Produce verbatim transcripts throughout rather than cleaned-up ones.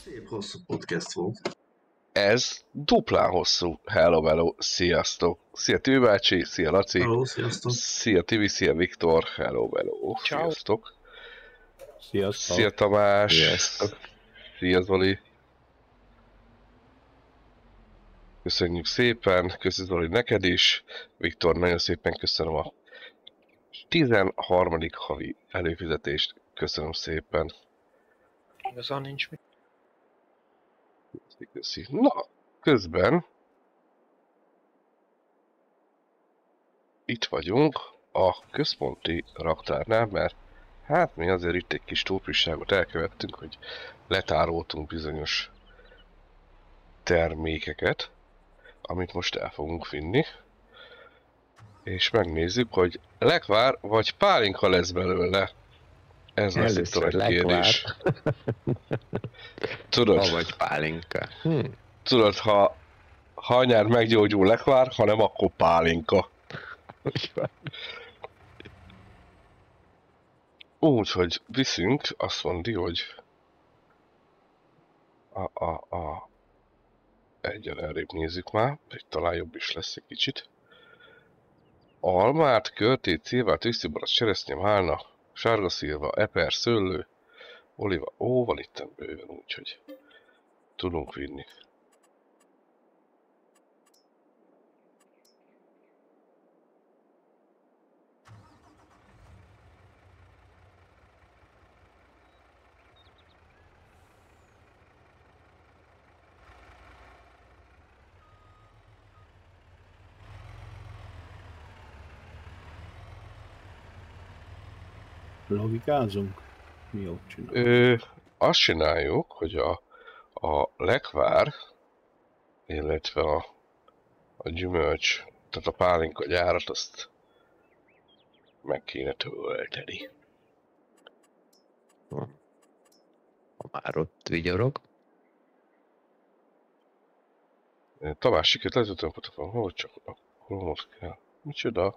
Szép hosszú podcast volt. Ez duplán hosszú. Hello, hello, sziasztok. Szia Tibi bácsi, szia Laci. Hello, sziasztok. Szia Tibi, szia Viktor. Hello, hello, Ciao. sziasztok. Sziasztok. Szia Tamás. Sziasztok. Szia Zoli. Köszönjük szépen, köszönjük Zoli neked is. Viktor, nagyon szépen köszönöm a tizenharmadik havi előfizetést. Köszönöm szépen. Igazán nincs mit. Köszi. Na, közben itt vagyunk a központi raktárnál, mert hát mi azért itt egy kis túlpisságot elkövettünk, hogy letároltunk bizonyos termékeket, amit most el fogunk vinni. És megnézzük, hogy lekvár vagy pálinka lesz belőle. Ez lesz itt a nagy kérdés. Tudod, Ha vagy pálinka. Hm. tudod, ha, ha anyád meggyógyul lekvár, hanem akkor pálinka. Úgyhogy viszünk, azt mondja, hogy a, a, a egyen elrébb nézzük már, egy talán jobb is lesz egy kicsit. Almát, körtét, szilvát, tűzszibarasz, cseresznye, málna, sárga szilva, eper, szőlő, oliva. Ó, van itten bőven, úgyhogy tudunk vinni. Logikázunk? Mi jót csinálunk? Ö, azt csináljuk, hogy a, a lekvár, illetve a, a gyümölcs, tehát a pálinka gyárat, azt meg kéne tölteni. Ha már ott vigyorog. Tamás sikert lezőttem, hogy hol csak a kromot kell. Micsoda?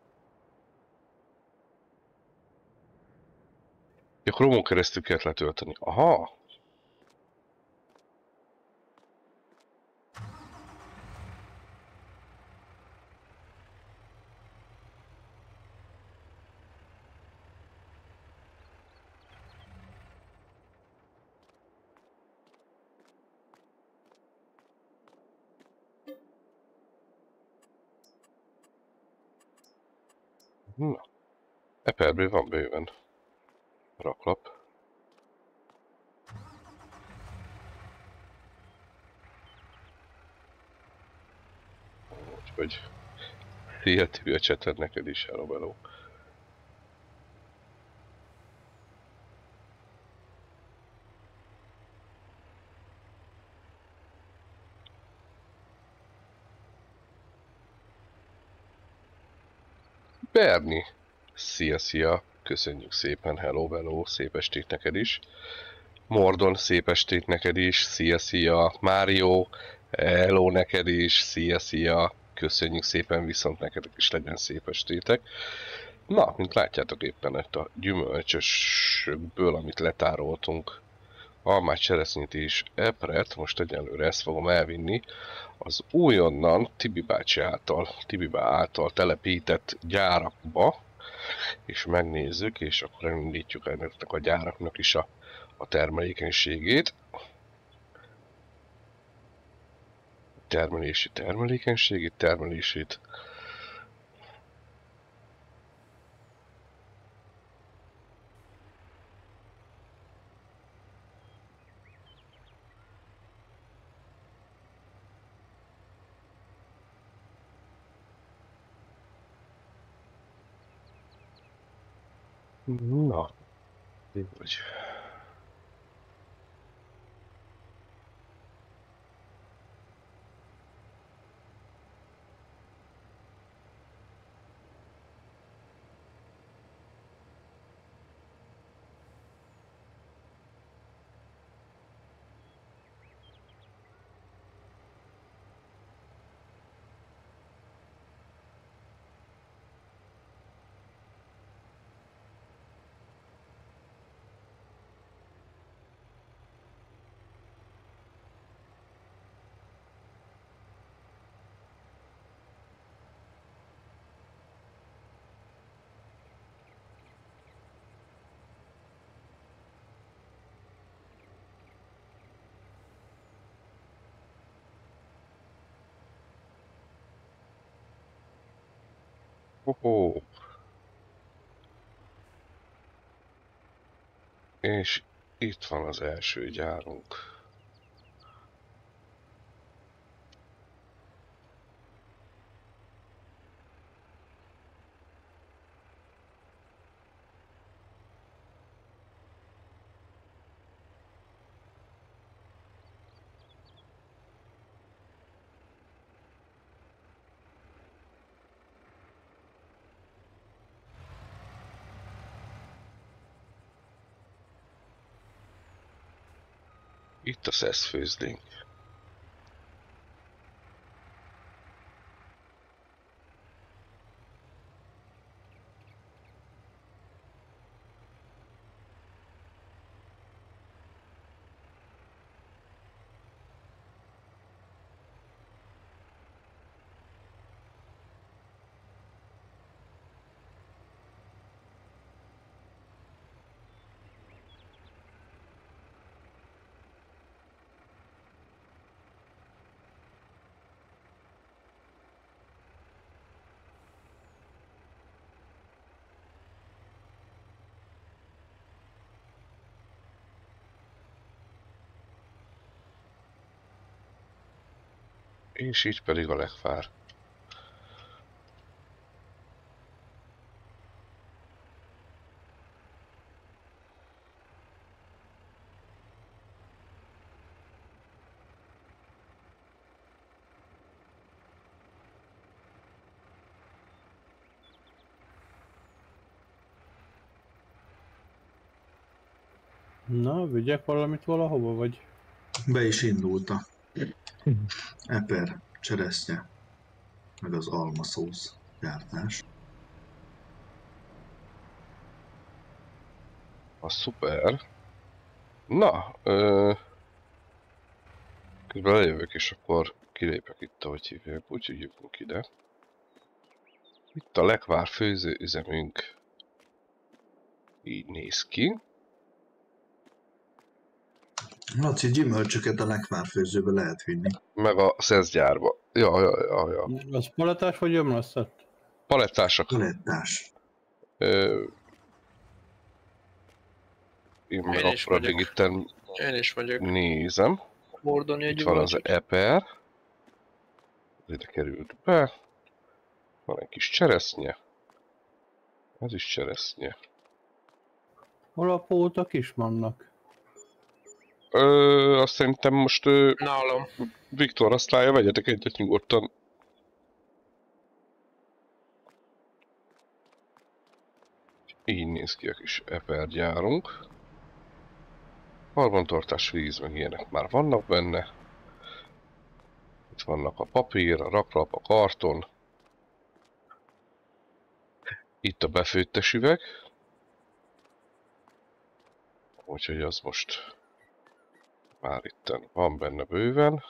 A kromon keresztül kell letölteni. Aha! Na. Eperből van bőven. Raklap. Úgyhogy szia Tibi a cseted, neked is hello, hello. Berni! Szia, szia! Köszönjük szépen, hello, hello, szép estét neked is. Mordon, szép estét neked is, szia, szia! Mário, hello neked is, szia, szia! Köszönjük szépen, viszont neked is legyen szép estétek. Na, mint látjátok éppen itt a gyümölcsösből, amit letároltunk, almát, cseresznyét és epret, most egyelőre ezt fogom elvinni az újonnan Tibi bácsi által, Tibi bá által telepített gyárakba, és megnézzük, és akkor elindítjuk ennek a gyáraknak is a, a termelékenységét. Termelési termelékenységét, termelését. Na, hogy... Hoho. És itt van az első gyárunk. Itt a szeszfőzdénk. És így pedig a legfár. Na, vigyek valamit valahova, vagy? Be is indult a eper, cseresznye, meg az almaszósz gyártás. A szuper. Na, ö... közben lejövök, és akkor kilépek itt, ahogy hívják, úgyhogy jövünk ide. Itt a lekvár főzőüzemünk így néz ki. Laci, gyümölcsöket a lekvárfőzőbe lehet vinni. Meg a szeszgyárba. Ja, ja, ja, ja. Az paletás vagy ömlasztott? Palettásak. Palettás. Ö... Én meg Én is akkor addig vagyok. itten Én is vagyok. nézem. Hordani egy Itt van az gyümölcsöt. eper. Ide került be. Van egy kis cseresznye. Ez is cseresznye. Hol a pótok is vannak? Ö, azt szerintem most ö, Nálam. Viktor aztálja, vegyetek egyet nyugodtan. Így néz ki a kis epergyárunk. Karbantartás, víz, meg ilyenek már vannak benne. Itt vannak a papír, a raklap, a karton. Itt a befőttes üveg. Úgyhogy az most már itten van benne bőven.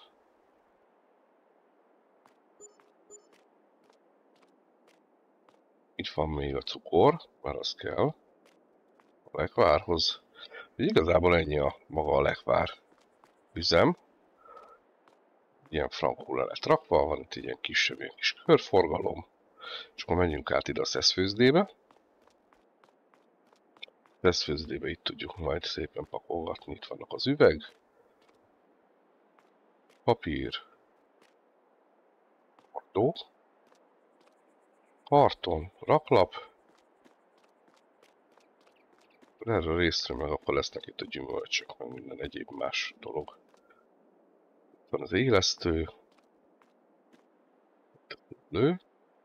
Itt van még a cukor, mert az kell a lekvárhoz. Igazából ennyi a maga a lekvár üzem. Ilyen frankul le lett rakva, van itt egy ilyen kisebb, ilyen kis körforgalom. És akkor menjünk át ide a szeszfőzdébe. Szeszfőzdébe itt tudjuk majd szépen pakolgatni. Itt vannak az üveg, papír, kartó, karton, raklap. Erre a részre meg akkor lesznek itt a gyümölcsök, meg minden egyéb más dolog. Itt van az élesztő. Lő.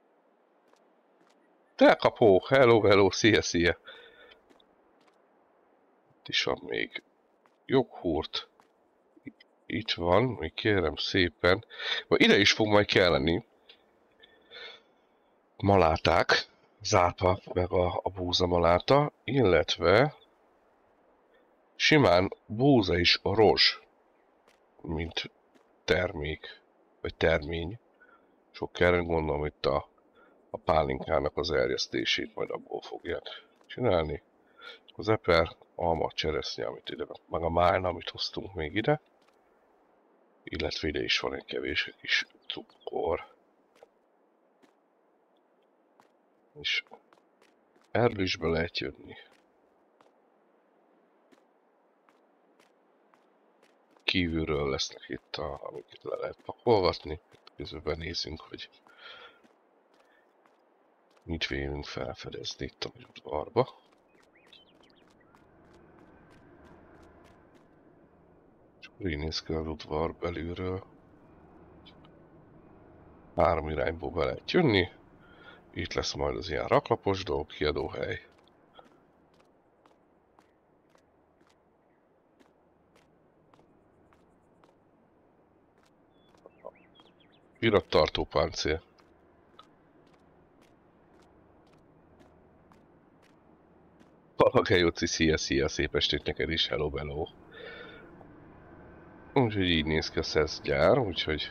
Te kapó! Hello, hello! Szia, szia! Itt is van még joghurt. Itt van, még kérem szépen. Ide is fog majd kelleni maláták, zápa, meg a, a búzamaláta, illetve simán búza is a rozs, mint termék, vagy termény. Sok kell, gondolom itt a, a pálinkának az erjesztését majd abból fogják csinálni. Az eper, alma, cseresznye, amit ide, meg a májna, amit hoztunk még ide. Illetve ide is van egy kevés kis cukor. És erről is be lehet jönni. Kívülről lesznek itt, a, amiket le lehet pakolgatni. Közben nézzünk, hogy mit vélünk felfedezni itt a udvarba. És akkor így néz ki az udvar belülről. Három irányból be lehet jönni. Itt lesz majd az ilyen raklapos dolg, kiadóhely. Irattartó páncél. Valakely Jóci, szia, szia, szép estét neked is, hello, hello. Úgyhogy így néz ki a szesz gyár, úgyhogy...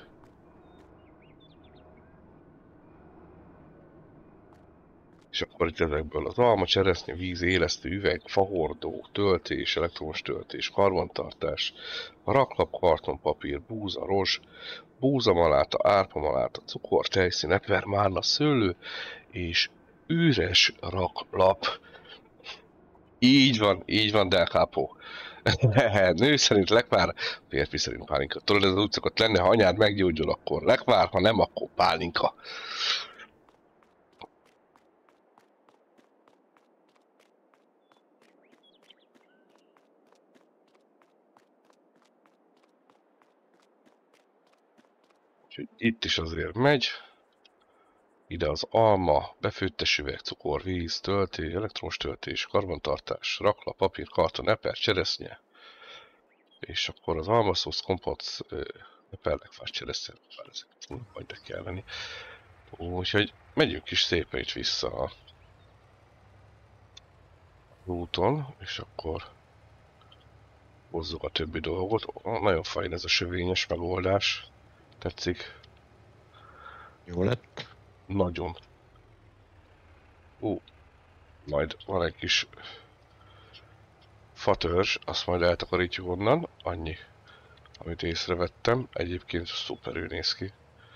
És akkor itt ezekből az alma, cseresznye, víz, élesztő üveg, fahordó, töltés, elektromos töltés, karbantartás, raklap, kartonpapír, búza, rozs, búzamaláta, árpamaláta, cukor, tejszín, eper, márna, szőlő, és üres raklap. Így van, így van, Del Capo. Nő szerint lekvár, férfi szerint pálinka. Tudod, ez úgy szokott lenni, ha anyád meggyógyul, akkor lekvár, ha nem, akkor pálinka. Úgyhogy itt is azért megy. Ide az alma, befőttes üveg, cukor, víz, töltés, elektromos töltés, karbantartás, rakla, papír, karton, eper, cseresznye. És akkor az almaszósz, kompot, eperlekfás, cseresznye, ezek majd kell lenni. Úgyhogy megyünk is szépen itt vissza a úton, és akkor hozzuk a többi dolgot. Nagyon fajn ez a sövényes megoldás. Tetszik? Jó lett? Nagyon. Ú, majd van egy kis fatörzs, azt majd eltakarítjuk onnan, annyi, amit észrevettem. Egyébként szuperül néz ki.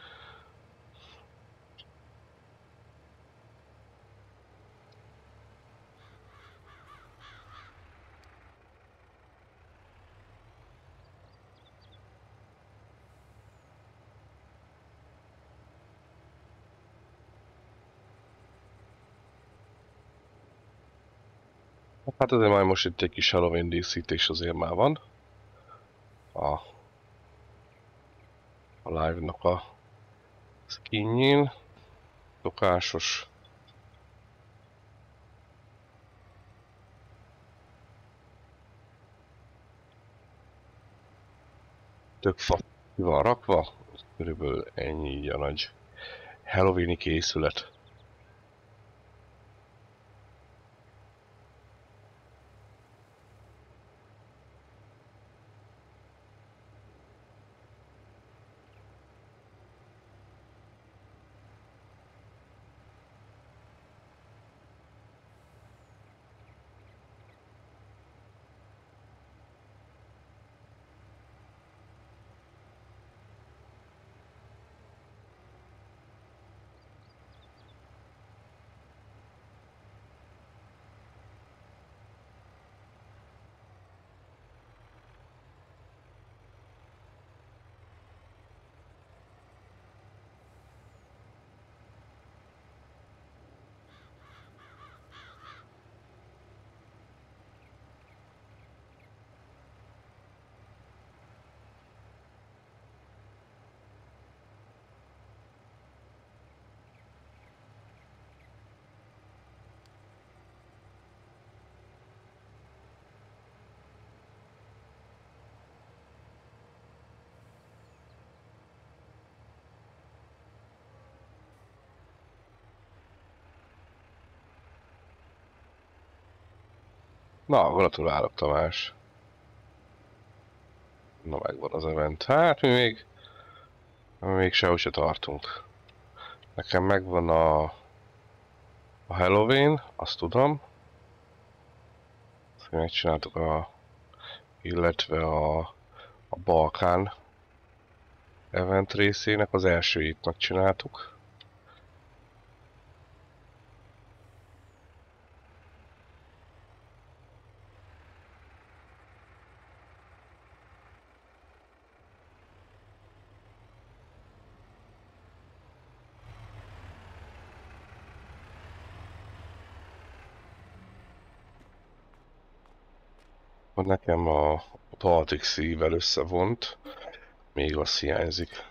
Hát azért már most itt egy kis Halloween díszítés azért már van. A, a live-nak a skinjén. Szokásos. Tök fa ki van rakva. Körülbelül ennyi így a nagy Halloween-i készület. Na, gratulálok, Tamás. Na, megvan az event. Hát mi még... Mi még sehogy se tartunk. Nekem megvan a... A Halloween, azt tudom. Azt megcsináltuk a... Illetve a... A Balkán event részének az elsőjét megcsináltuk. Akkor nekem a Baltic Sea-vel összevont, még az hiányzik.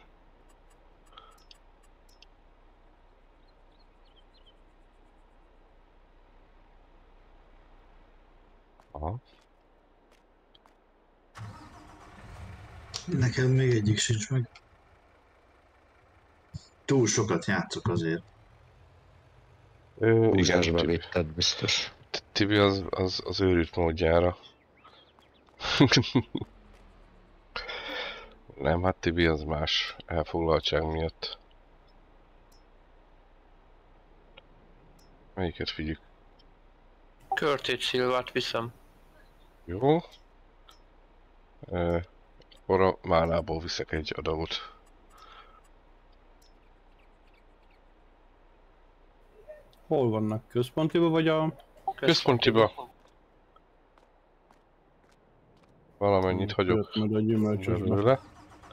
Aha. Nekem még egyik sincs meg. Túl sokat játszok azért. Ö, igen, Húzásba Tibi, vitted biztos. Tibi az, az, az őrült módjára. Nem, hát Tibi az más elfoglaltság miatt. Melyiket figyük? Körtét Szilvát viszem. Jó. E, akkor a mánából viszek egy adagot. Hol vannak? Központiba vagy a... Központiba. Valamennyit hagyok Jött majd a gyümölcsösbe. belőle.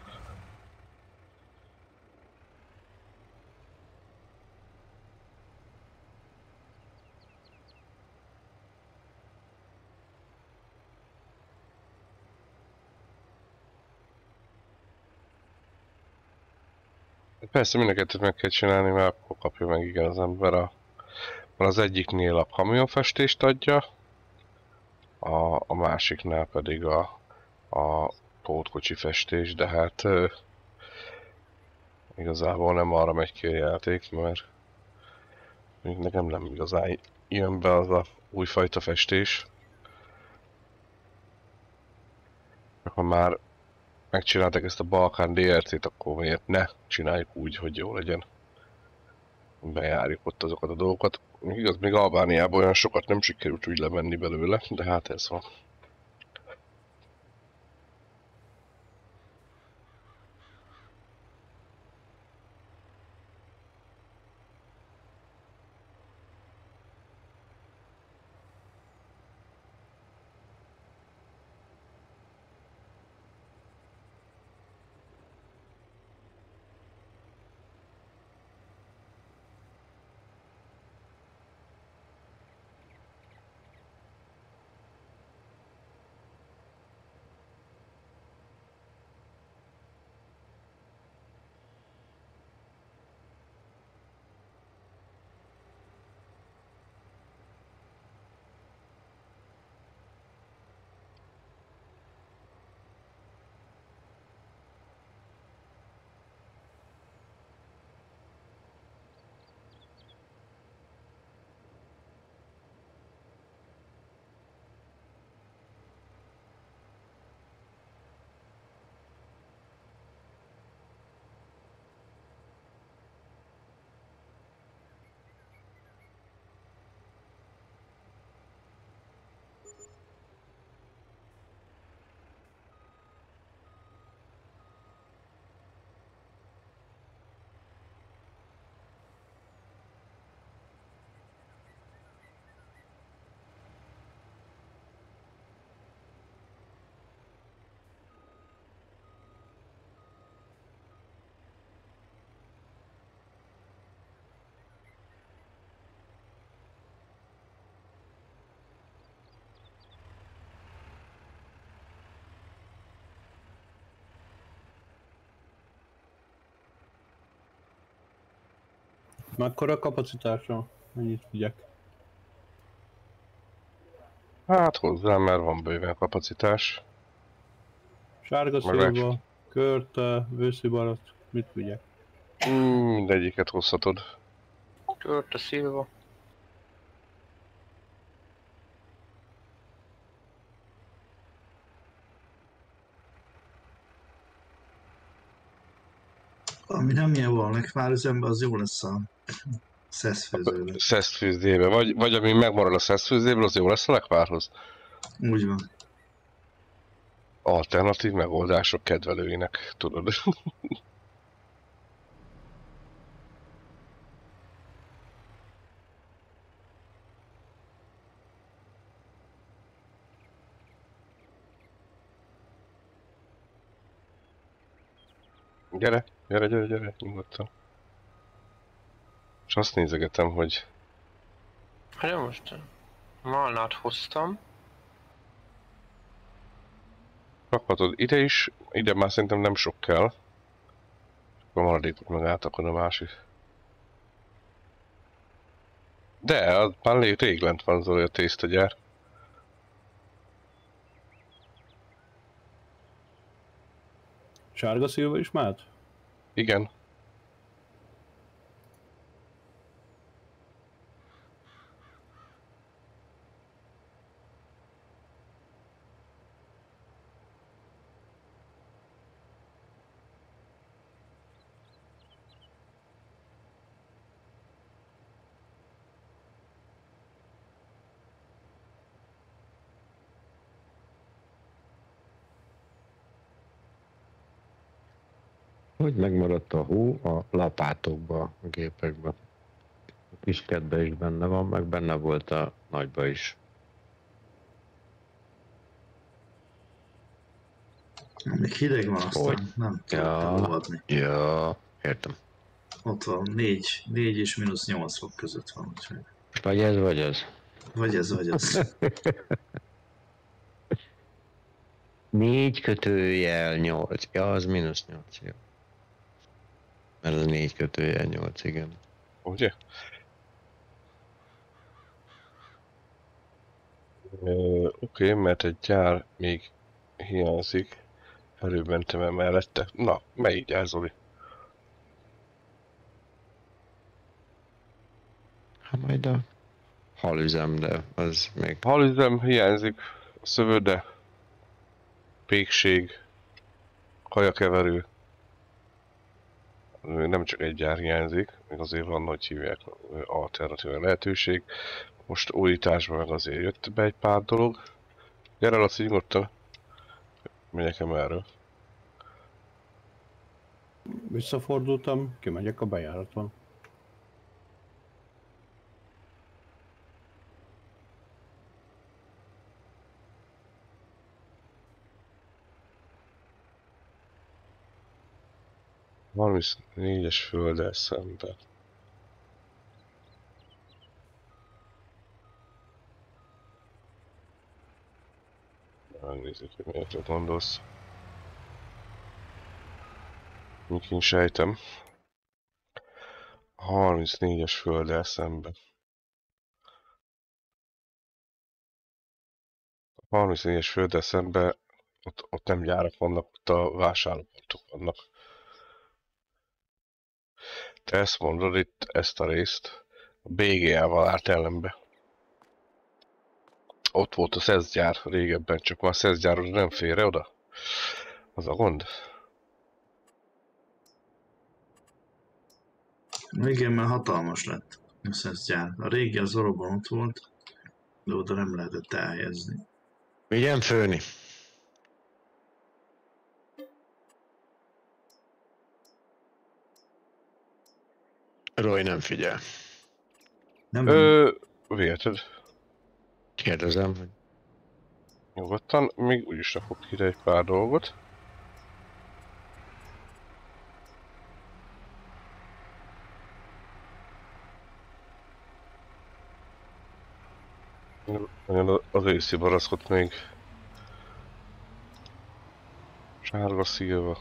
Persze mind a kettőt meg kell csinálni, mert akkor kapja meg igen az ember a... Mert az egyiknél a kamionfestést adja, a, a másiknál pedig a, a pótkocsi festés, de hát ö, igazából nem arra megy ki a játék, mert még nekem nem igazán jön be az a újfajta festés. Ha már megcsináltak ezt a Balkán dé er cét, akkor miért ne csináljuk úgy, hogy jó legyen. Bejárjuk ott azokat a dolgokat. Még igaz, még Albániában olyan sokat nem sikerült úgy lemenni belőle, de hát ez van. Mekkora a kapacitása? Mennyit vigyek? Hát hozzá, mert van bőven kapacitás. Sárga Meg meg- szilva, körte, őszibarack, mit vigyek? Mm, mindegyiket hozhatod. Körte Szilva. Ami nem ilyen van, lekvár üzemben, az jó lesz a szeszfőzőben. Szeszfőzdébe. Vagy, vagy ami megmarad a szeszfőzdéből, az jó lesz a lekvárhoz. Úgy van. Alternatív megoldások kedvelőinek, tudod. Gyere, gyere, gyere, gyere, nyugodtan. És azt nézegetem, hogy Hát de most malnát hoztam. Rakhatod ide is, ide már szerintem nem sok kell. A maradékot meg átakad a másik. De, az már rég, rég lent van Zoli a tésztagyár. Sárga szilva is mehet? Igen. Hogy megmaradt a hó a lapátokba, a gépekbe. A kiskedbe is benne van, meg benne volt a nagyba is. Még hideg van, aztán Hogy? nem Ja. tudok olvadni. Ja, értem. Ott van, négy, négy és mínusz nyolc fok között van, úgyhogy... Vagy ez, vagy ez. Vagy ez, vagy ez. Négy kötőjel nyolc. Ja, az mínusz nyolc, jó. Mert ez négy kötőjel nyolc, igen. Ugye? Oké, okay, mert egy gyár még hiányzik. Előbb mentem mellette. Na, melyik gyár, Zoli? Hát majd a halüzem, de az még... Halüzem hiányzik, szövőde, pékség, kajakeverő. Nem csak egy gyár hiányzik, még azért van, hogy hívják alternatív lehetőség. Most újításban meg azért jött be egy pár dolog. Gyere, Laci, nyugodtan. Megyek erről. Visszafordultam, kimegyek a bejáraton. harmincnégyes földdel szemben. Megnézzük, hogy miért gondolsz. Mik én sejtem. harmincnégyes földdel szemben. A harmincnégyes földdel szemben ott, ott nem gyárak vannak, ott a vásárlópontok vannak. Te ezt mondod itt, ezt a részt, a bé gé á-val állt ellenbe. Ott volt a szeszgyár régebben, csak már a szeszgyár nem fér oda. Az a gond. Igen, mert hatalmas lett a szeszgyár. A régi az valóban ott volt, de oda nem lehetett elhelyezni. Vigyen főni. Roy nem figyel. Nem, Ö, vélted. Kérdezem, hogy Nyugodtan, még úgyis rakok ide egy pár dolgot. Nagyon az őszi baraszkot még. Sárga szilva.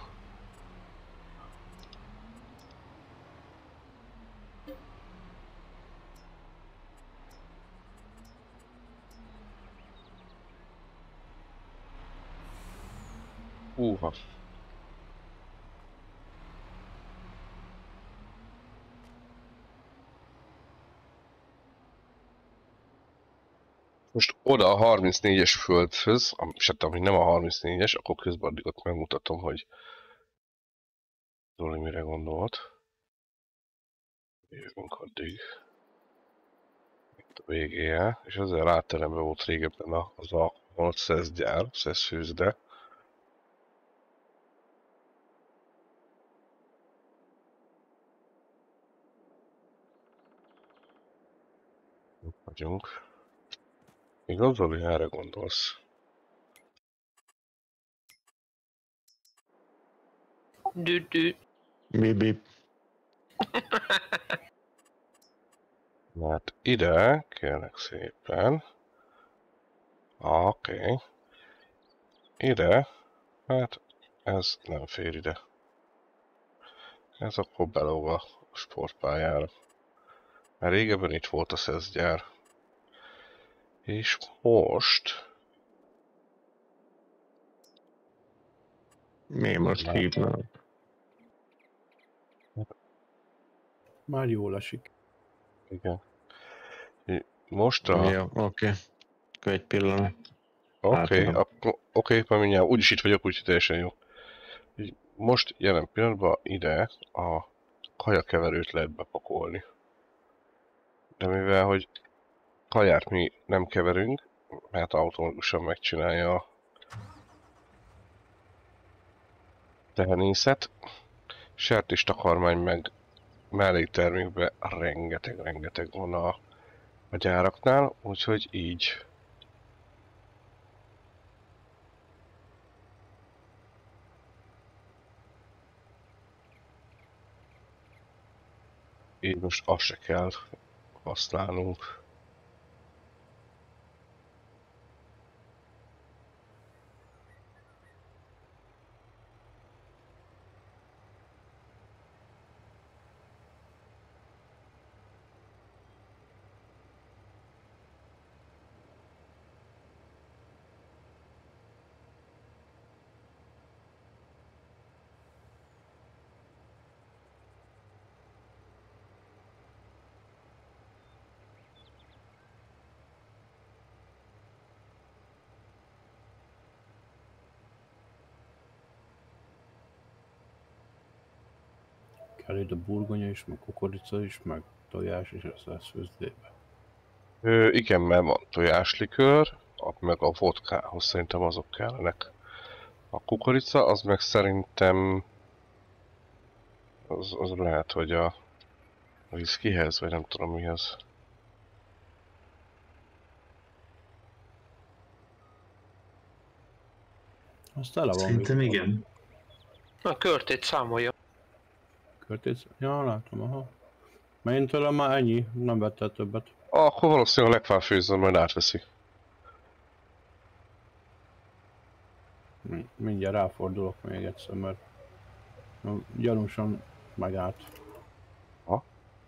Húha. Most oda a harmincnégyes földhöz, és hát ami nem a harmincnégyes, akkor közben addig ott megmutatom, hogy Zoli mire gondolt. Jövünk addig. Itt a végéje, és ezzel ráterembe volt régebben a, az a volt szeszgyár, szeszfőzde. Itt vagyunk. Igaz, Zoli, erre gondolsz? Dü-dü. bip bip. Hát ide, kérlek szépen. Oké. Okay. Ide Hát, ez nem fér ide. Ez akkor belóg a sportpályára. Mert régebben itt volt a szeszgyár. És most... Mi most hívnak? Már jól esik. Igen. Most a... Jó, oké. Okay. Akkor egy pillanat. Oké, okay, Átadom. akkor oké, okay, mindjárt úgyis itt vagyok, úgyhogy teljesen jó. Így most jelen pillanatban ide a kajakeverőt lehet bepakolni. De mivel, hogy kaját mi nem keverünk, mert automatikusan megcsinálja a tehenészet, sertéstakarmány meg melléktermékben rengeteg-rengeteg van a, a gyáraknál, úgyhogy így. Így most azt se kell használnunk. Kell ide burgonya is, meg kukorica is, meg tojás is, ez lesz főzdébe. Ö, igen, mert van tojáslikőr, meg a vodkához szerintem azok kellenek. A kukorica, az meg szerintem az, az lehet, hogy a, a viszkihez, vagy nem tudom mihez. Az tele van. Szerintem még. igen. A körtét számolja. Körtész? Ja, látom, aha. Mert én tőlem már ennyi, nem vettél többet. Akkor valószínűleg a legfán főzön, majd átveszi. Mi- Mindjárt ráfordulok még egyszer, mert gyanúsan megállt. Ha?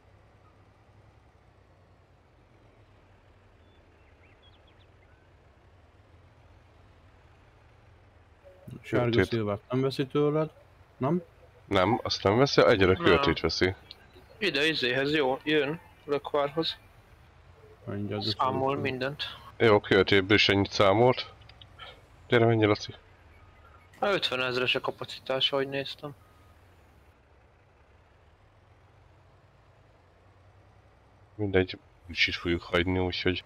Sárga Körtét. szilvát nem veszi tőled? Nem? Nem, azt nem veszi, egyre Nem. körtét veszi. Ide izéhez jó, jön lökvárhoz. Mindjárt Számol összeadom. mindent. Jó, körtéből is ennyit számolt. Gyere, menj, Laci. A ötven ezres a kapacitása, ahogy néztem. Mindegy, úgyis itt fogjuk hagyni, úgyhogy...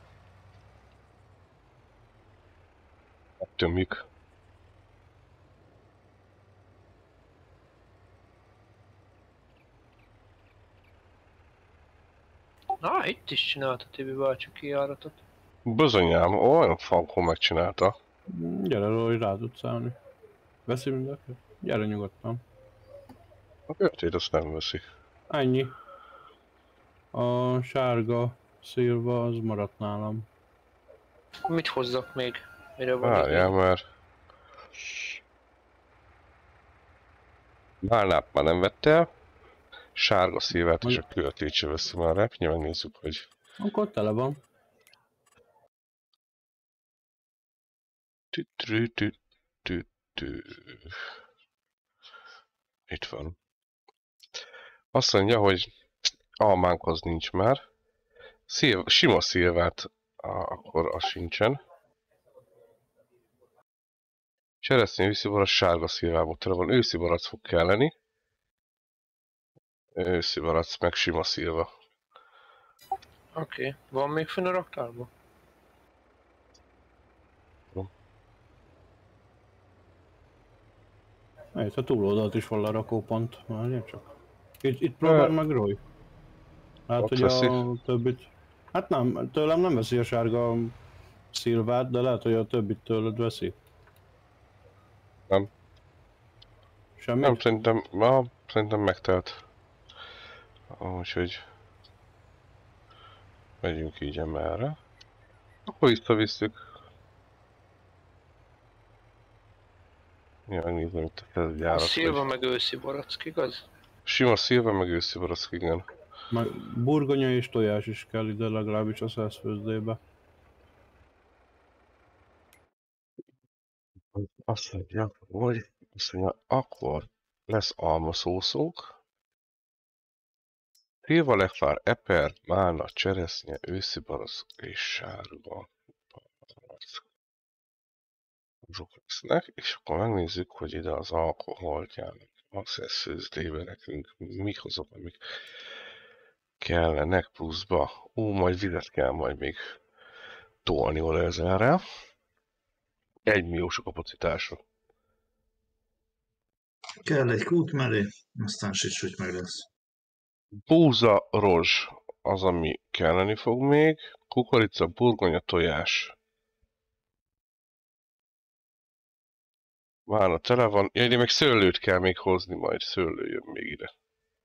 Megtömjük. Na, itt is csinálta Tibi bácsi kijáratot. Bizonyám, olyan frankon megcsinálta. Gyere, Lóri, rá tudsz állni. Veszi mindenki? Gyere nyugodtan. A körtét azt nem veszi. Ennyi. A sárga szilva az maradt nálam. Mit hozzak még? Mire van Várjál, igény? mert... Málnát már nem vette el. Sárga szilvát és a körtét se veszi már rá. Nyilván megnézzük, hogy... Akkor tele van. Tü -tü -tü -tü -tü. Itt van. Azt mondja, hogy almánkhoz nincs már. Szilv, sima szilvát, á, akkor az sincsen. Cseresznyi őszibarac sárga szilvából tele van. Őszibarac fog kelleni. Őszibarac meg sima szilva. Oké, okay. Van még fönn a raktárban? Itt a túloldalt is van lerakópont. Várjál csak. Itt, itt próbál meg Roy. Hát, Ott hogy veszi. a többit... Hát nem, tőlem nem veszi a sárga szilvát, de lehet, hogy a többit tőled veszi. Nem. Semmit? Nem, szerintem, ma, szerintem megtelt. Úgyhogy... Megyünk így emelre. Akkor visszavisszük. Ja, megnézem itt a A kezdjárat. szilva meg őszi barack, igaz? Sima szilva, meg őszi barack, igen. Meg burgonya és tojás is kell ide legalábbis a százfőzdébe. Azt mondja, hogy azt mondja, akkor lesz almaszószók, szilva, lekvár, eper, málna, cseresznye, őszi barack és sárga barack. Azok lesznek, és akkor megnézzük, hogy ide az alkoholgyának a szeszfőzdébe nekünk mik azok, amik kellenek pluszba. Ú, majd vizet kell majd még tolni oda ezerre. Egy milliós a kapacitásra. Kell egy kút mellé, aztán sicsúgy meg lesz. Búza, rozs az, ami kelleni fog még. Kukorica, burgonya, tojás. Válna tele van. Ja, ide még szőlőt kell még hozni majd. Szőlő jön még ide.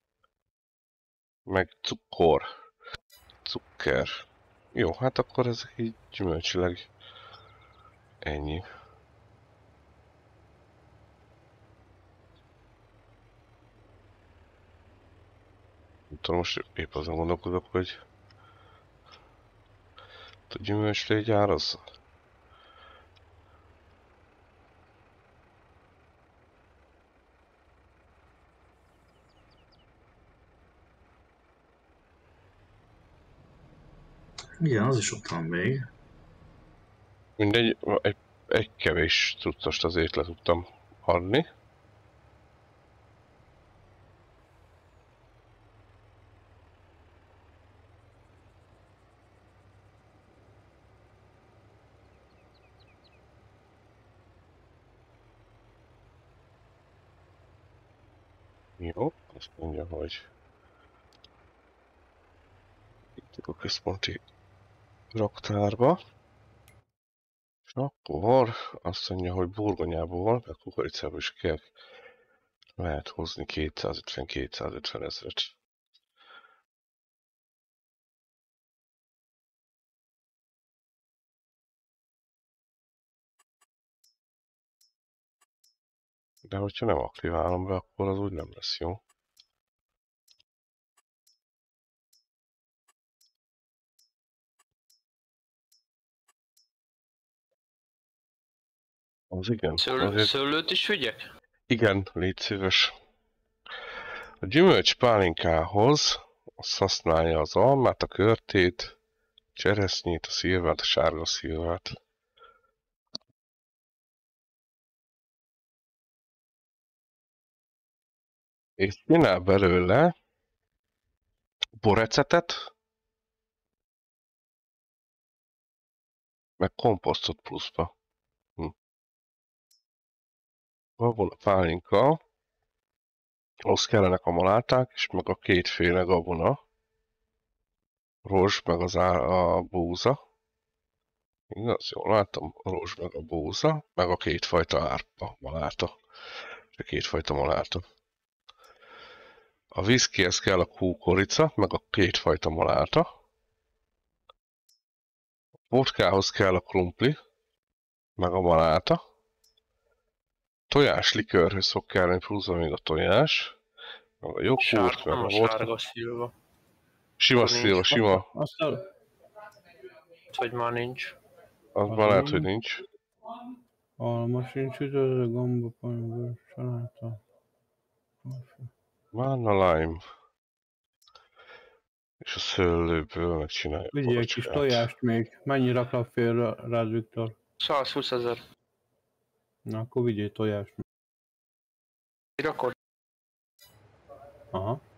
Meg cukor. Cukker. Jó, hát akkor ez így gyümölcsileg ennyi. Nem tudom, most épp azon gondolkodok, hogy a gyümölcslégy árazza. Igen, az is ott van még. Mindegy, egy, egy kevés cuccost azért le tudtam adni. Jó, azt mondja, hogy itt a központi raktárba. És akkor azt mondja, hogy burgonyából, meg kukoricából is kell, lehet hozni kétszázötven-kétszázötven ezret. De hogyha nem aktiválom be, akkor az úgy nem lesz jó. Az igen. Szőlő, Azért... Szőlőt is vigyek? Igen, légy szíves. A gyümölcs pálinkához azt használja az almát, a körtét, cseresznyét, a szilvát, a sárga szilvát. És csinál belőle borecetet, meg komposztot pluszba. Hm. Gabona pálinka, ahhoz kellenek a maláták, és meg a kétféle gabona, rozs, meg az á, a búza. Igaz, jól látom, a rozs, meg a búza, meg a kétfajta árpa, maláta. És a kétfajta maláta. A viszkihez kell a kúkorica, meg a kétfajta maláta. A vodkához kell a krumpli, meg a maláta. Tojás likőrhöz fog kelleni pluszba még a tojás, meg a joghurt, Sárga, meg nem a a vodka. sárga szilva. Sima Akkor szilva, nincs. sima. Aztán Vagy már nincs. Az Az már lehet, nem. hogy nincs. alma sincs üdvözlő, gomba, panyagos, saláta. Málna lime. És a szőlőből megcsinálja a Vigyél egy kis borocskát. tojást még. Mennyi raklap fér rád, Viktor? százhúsz ezer. Na, akkor vigyél tojást. Rakod? Aha.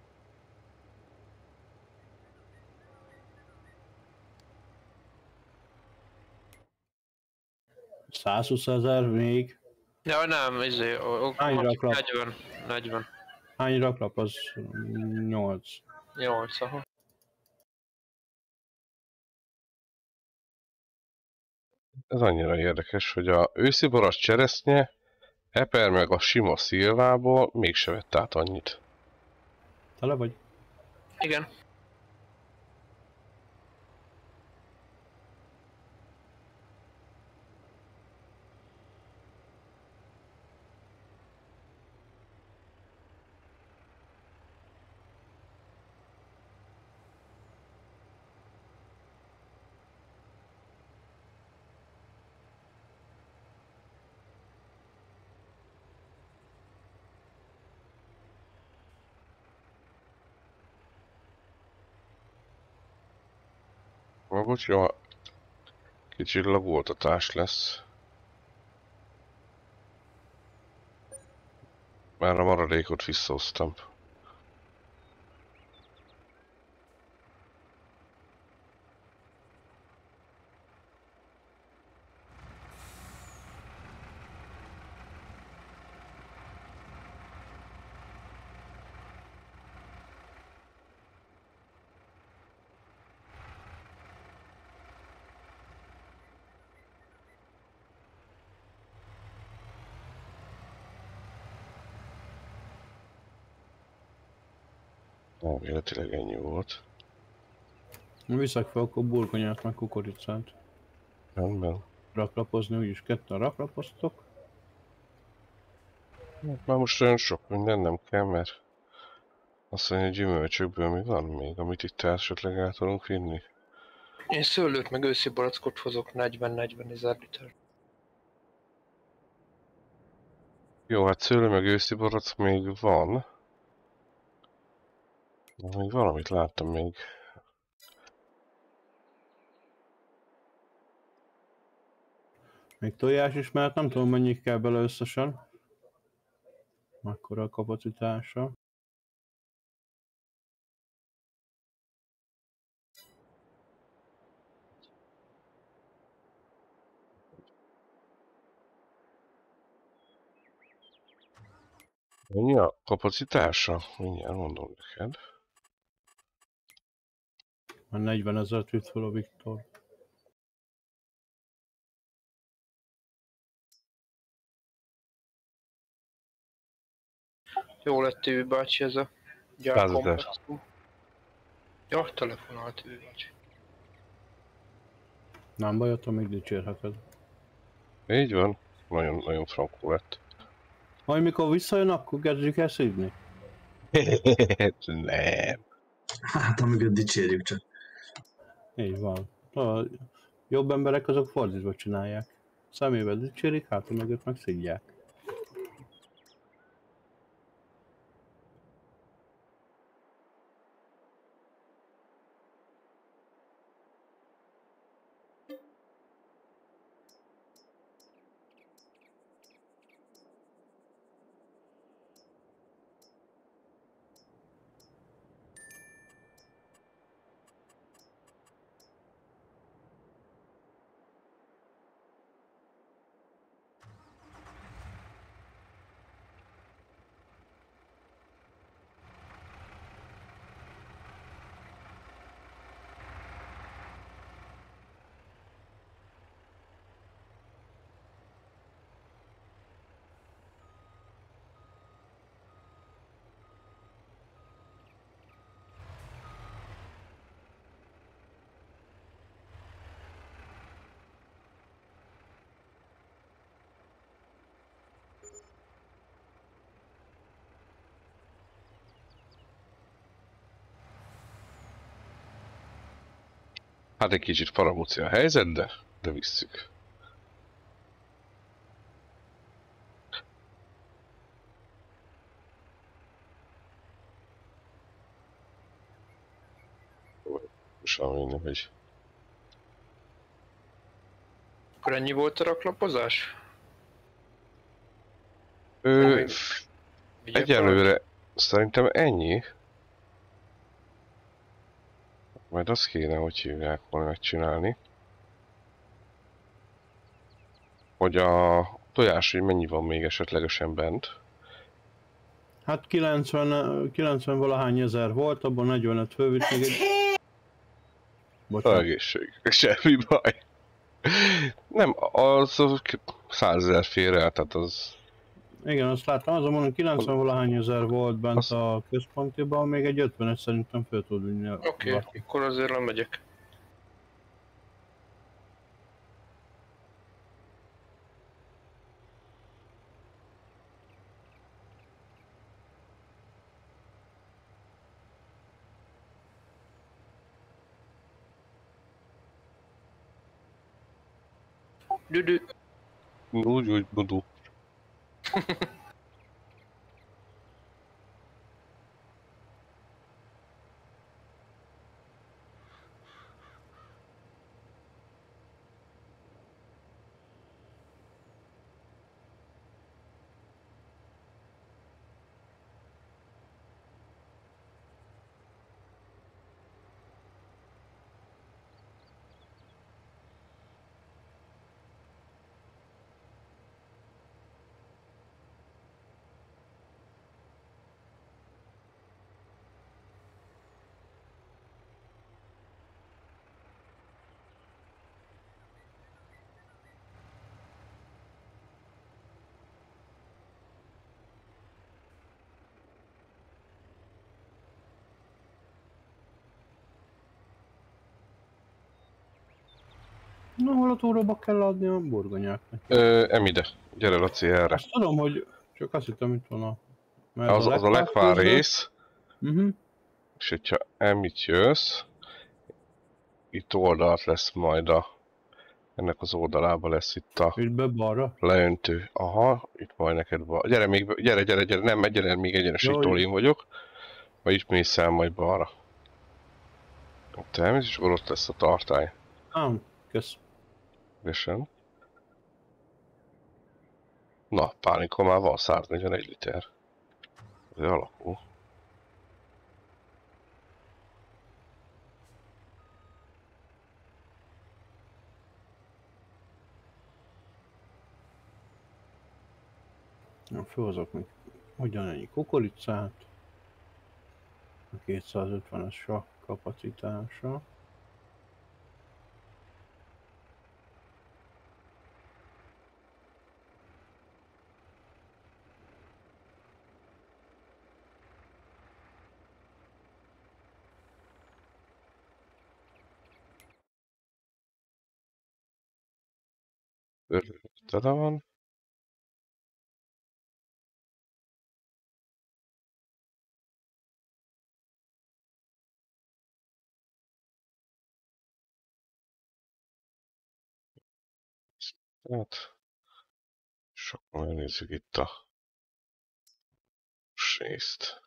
százhúsz ezer még. Ja, nem, izé, o- o- Hány raklap? negyven. negyven. Hány raklap? Az nyolc. nyolc, aha. Ez annyira érdekes, hogy a őszi barack cseresznye, eper meg a sima szilvából mégse vett át annyit. Tele vagy? Igen. Na bocs, jó, kicsit lagoltatás lesz. Már a maradékot visszahoztam. Elméletileg ennyi volt. Viszek fel akkor burgonyát meg kukoricát. Rendben. Raklapozni, úgyis ketten raklapoztok. Már most olyan sok minden nem kell, mert azt mondja, hogy gyümölcsökből mi van még, amit itt esetleg el tudunk vinni. Én szőlőt meg őszi barackot hozok negyven-negyven ezer liter. Jó, hát szőlő meg őszi barack még van. De még valamit láttam még. Még tojás is, mert nem tudom mennyi kell bele összesen. Mekkora a kapacitása. Mennyi a kapacitása? Mindjárt mondom neked. Már negyven ezeret vitt fel a Viktor. Jó lett té vé bácsi ez a gyárkomplexum. Ja, telefonált té vé bácsi. Nem baj, attól még dicsérheted. Így van. Nagyon, nagyon frankó lett. Majd mikor visszajön, akkor kezdjük el szívni. Nem. Hát, amíg dicsérjük csak. Így van. A jobb emberek azok fordítva csinálják. Szemével dicsérik, hátul mögött meg szidják. Hát egy kicsit paramúci a helyzet, de, de visszük. Semmi nem megy. Akkor ennyi volt a raklapozás? Ö, Vigyek egyelőre szerintem ennyi. Majd azt kéne, hogy hívják volna megcsinálni. Hogy a tojás, hogy mennyi van még esetlegesen bent. Hát kilencven, kilencven valahány ezer volt, abban negyvenöt fővitt még egy... A Bocsánat. egészség, semmi baj. Nem, az százezer fér el, tehát az... Igen, azt láttam, azon mondom, kilencven valahány ezer volt bent Azt- a központiban, még egy ötvenet szerintem föl tud vinni. Oké, okay, akkor azért lemegyek. Düdü. Úgy, úgy, budu. Na, hol a túróba kell adni a burgonyáknak? Ö, Emide, gyere Laci erre. Azt tudom, hogy csak azt hittem, itt van a... Mert Az, az a legvár rész, uh-huh. és hogyha Emit jössz, itt oldalt lesz majd a... Ennek az oldalában lesz itt a Itt be balra? leöntő. Aha, itt majd neked van. Gyere még, gyere, gyere, gyere, nem, egyre még egyenesítől én vagyok. Majd itt mész el majd balra. Ott elmész, és ott lesz a tartály. Ám, kösz. Vesen. Na, pálinkon már van száznegyvenegy liter. Ez alakul. Na, felhozok még ugyanennyi kukoricát. A kétszázötvenes a kapacitása. Tele van. Hát, és akkor megnézzük itt a részt.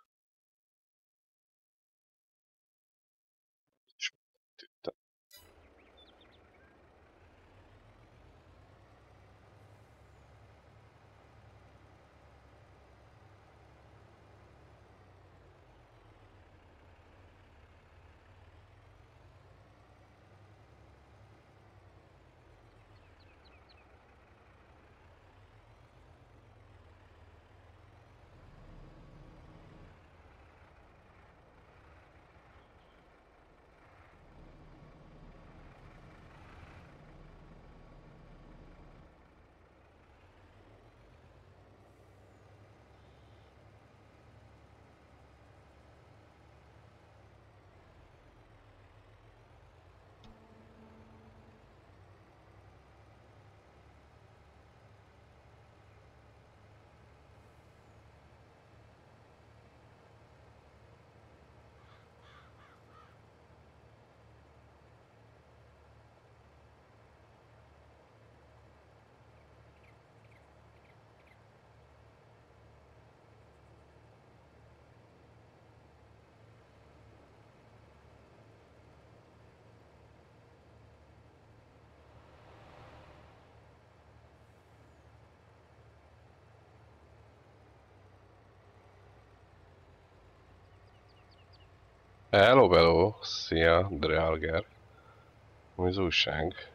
Hello, hello! Szia, Drealger! Mi az újság?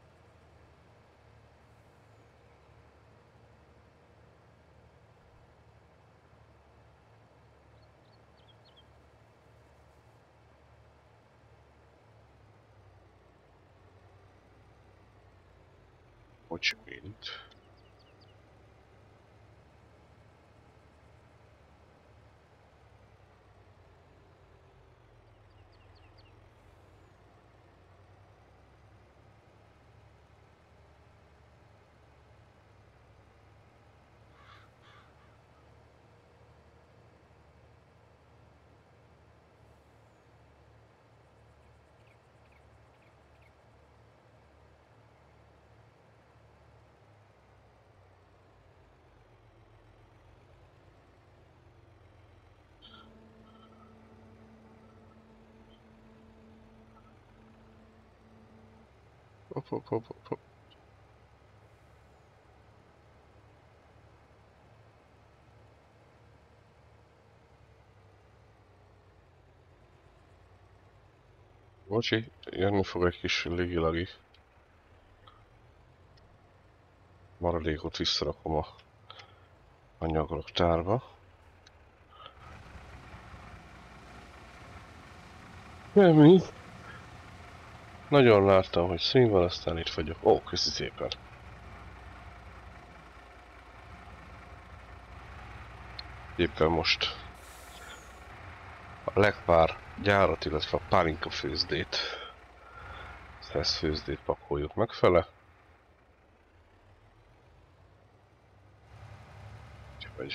Hogy mint? Hop, hop, hop, hop, hop. Bocsi, jönni fog egy kis légilagi. Maradékot visszarakom a anyagraktárba. Nem mi? Nagyon láttam, hogy színvel, aztán itt vagyok. Ó, köszi szépen. Éppen most a legpár gyárat, illetve a pálinka főzdét száz főzdét pakoljuk megfele. Úgyhogy...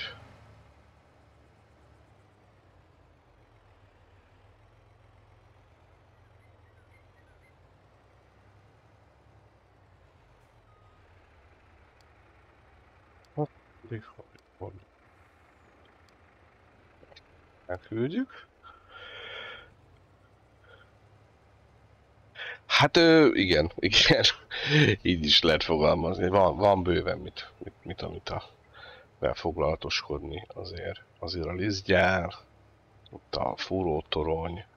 Elküldjük. Hát ö, igen, igen, így is lehet fogalmazni. Van, van bőven mit, mit, mit amit a felfoglalatoskodni azért. Azért a lisztgyár, ott a fúrótorony,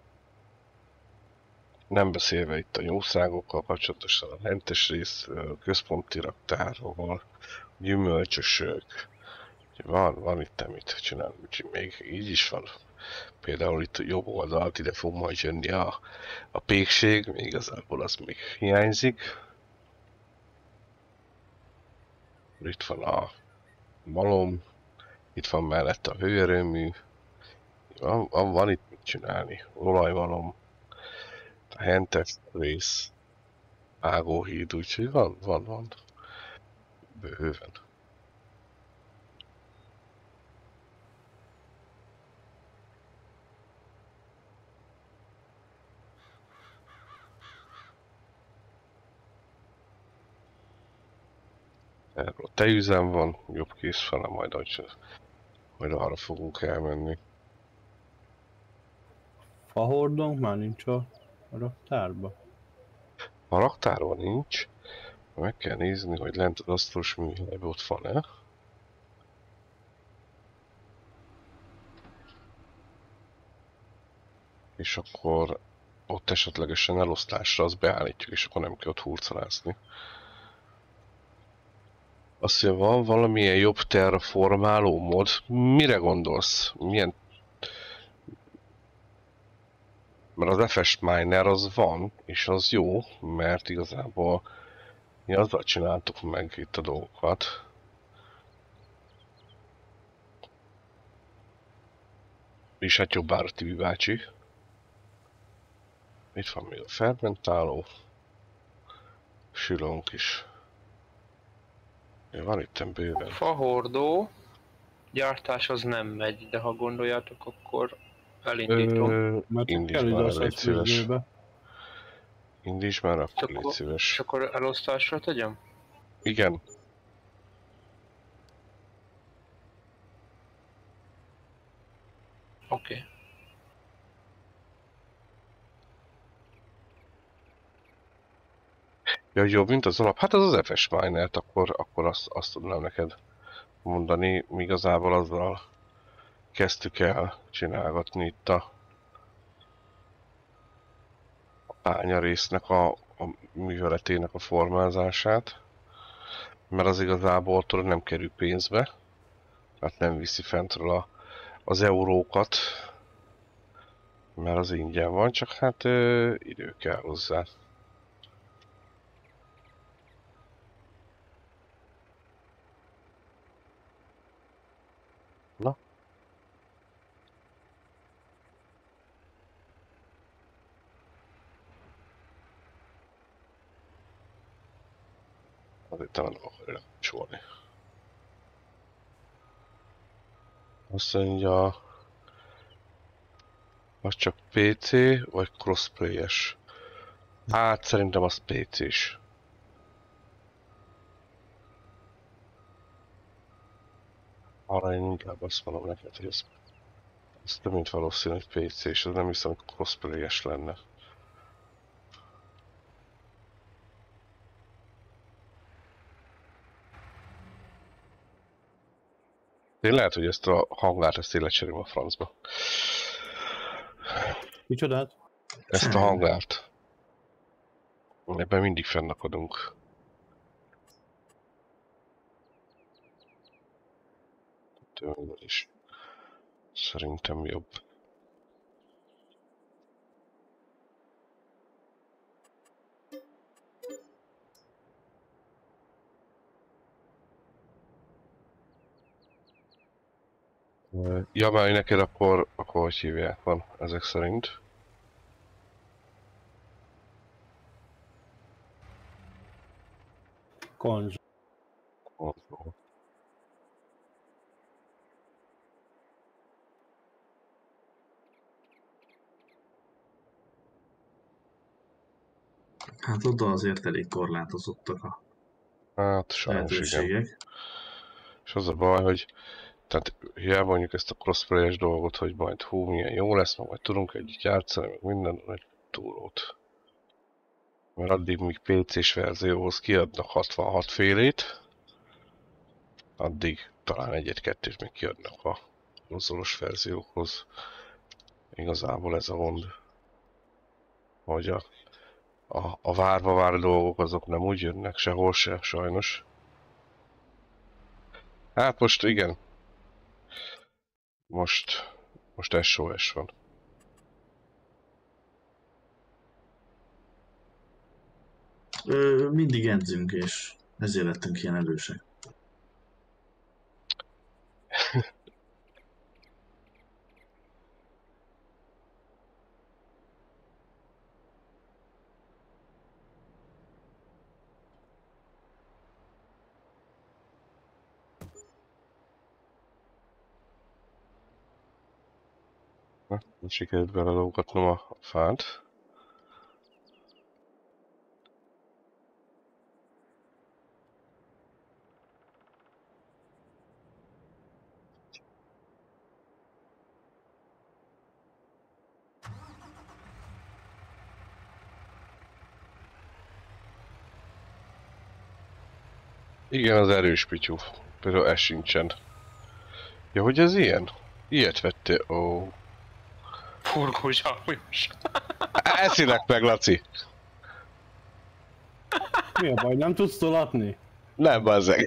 nem beszélve itt a jószágokkal kapcsolatosan a mentes rész, központi raktárról, gyümölcsösök. Van, van itt mit csinálni, úgyhogy még így is van. Például itt jobb oldalt ide fog majd jönni a, a pékség, még igazából az még hiányzik. Itt van a malom, itt van mellett a hőerőmű, van, van, van itt mit csinálni, olajmalom, a hentes rész, ágóhíd, úgyhogy van, van, van, bőven. Erről tejüzem van, jobb kézfele, majd, majd arra fogunk elmenni. Fahordónk már nincs a raktárba. A raktárban nincs, meg kell nézni, hogy lent az asztalos műhelyben ott van-e. És akkor ott esetlegesen elosztásra azt beállítjuk, és akkor nem kell ott hurcolászni. Azt mondja, van valamilyen jobb terraformáló mód? Mire gondolsz? Milyen... Mert az ef es Miner az van, és az jó, mert igazából mi azzal csináltuk meg itt a dolgokat. És hát jobbára Tibi bácsi. Itt van még a fermentáló. Sülónk is. Van itt bőven. Fahordó gyártás az nem megy, de ha gondoljátok, akkor elindítom. Ö, Mert indíts kell ide már, a légy szíves. szeszfűzőbe. Indíts már, akkor És légy akkor, szíves. és akkor elosztásra tegyem? Igen. Oké. Okay. Ja, jobb, mint az alap. Hát az az ef es Minert, akkor, akkor azt, azt tudnám neked mondani. Igazából azzal kezdtük el csinálgatni itt a, a pálya résznek a, a műveletének a formázását. Mert az igazából tudod, nem kerül pénzbe. Hát nem viszi fentről a, az eurókat. Mert az ingyen van, csak hát ö, idő kell hozzá. Na. Azért talán nem akarja csolni. Azt mondja, az csak pé cé vagy crossplay-es? Hát szerintem az pé cés. Arra én inkább azt mondom neked, hogy ez, ez több mint valószínű, hogy pé cés, ez nem hiszem, hogy crossplay-es lenne. Én lehet, hogy ezt a hangárt ezt én lecserélem a francba. Micsodát? Ezt a hangárt. Ebben mindig fennakadunk. Tőle is. Szerintem jobb. Ja, már neked akkor, akkor hogy hívják van ezek szerint? Konzol. Konzol. Hát oda azért elég korlátozottak a Hát sajnos igen. lehetőségek. És az a baj, hogy tehát hiába mondjuk ezt a crossplay-es dolgot, hogy majd hú, milyen jó lesz, majd tudunk együtt játszani, meg minden, egy túlót. Mert addig, míg pé cés verzióhoz kiadnak hatvanhat félét, addig talán egyet-kettőt még kiadnak a konzolos verziókhoz. Igazából ez a gond, hogy a, a, a várva vár dolgok azok nem úgy jönnek sehol se, sajnos. Hát most igen. Most, most es o es van. Ö, mindig edzünk, és ezért lettünk ilyen erősek. Na, sikerült belelógatnom a fát. Igen, az erős pityú. Például ez sincsen. Ja, hogy ez ilyen? Ilyet vettél? Ó. Furgós almújos. Eszinek meg, Laci! Mi a baj, nem tudsz tolatni? Nem, bazzeg.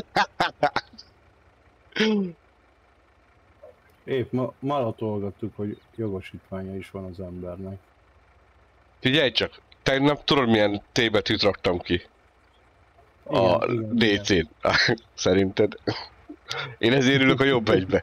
Épp ma, ma latolgattuk, hogy jogosítványa is van az embernek. Figyelj csak, tegnap tudod milyen T betűt raktam ki? A Igen, igen, dé cén. Szerinted? Én ezért ülök a jobb egybe.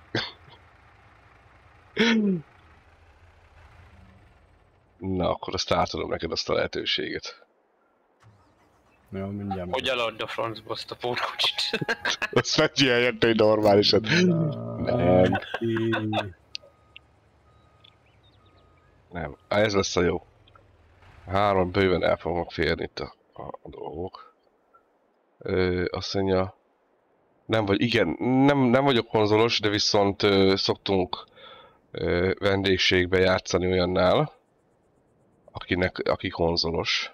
Na, akkor azt átadom neked azt a lehetőséget. Jó, mindjárt. Hogy eladd a francba azt a porkocsit? Azt megcsinálj egy normálisat. Nem. Nem, ez lesz a jó. Három bőven el fognak férni itt a, a, a dolgok. Ö, azt mondja, nem vagy, igen, nem, nem vagyok konzolos, de viszont ö, szoktunk ö, vendégségbe játszani olyannál, akinek, aki konzolos.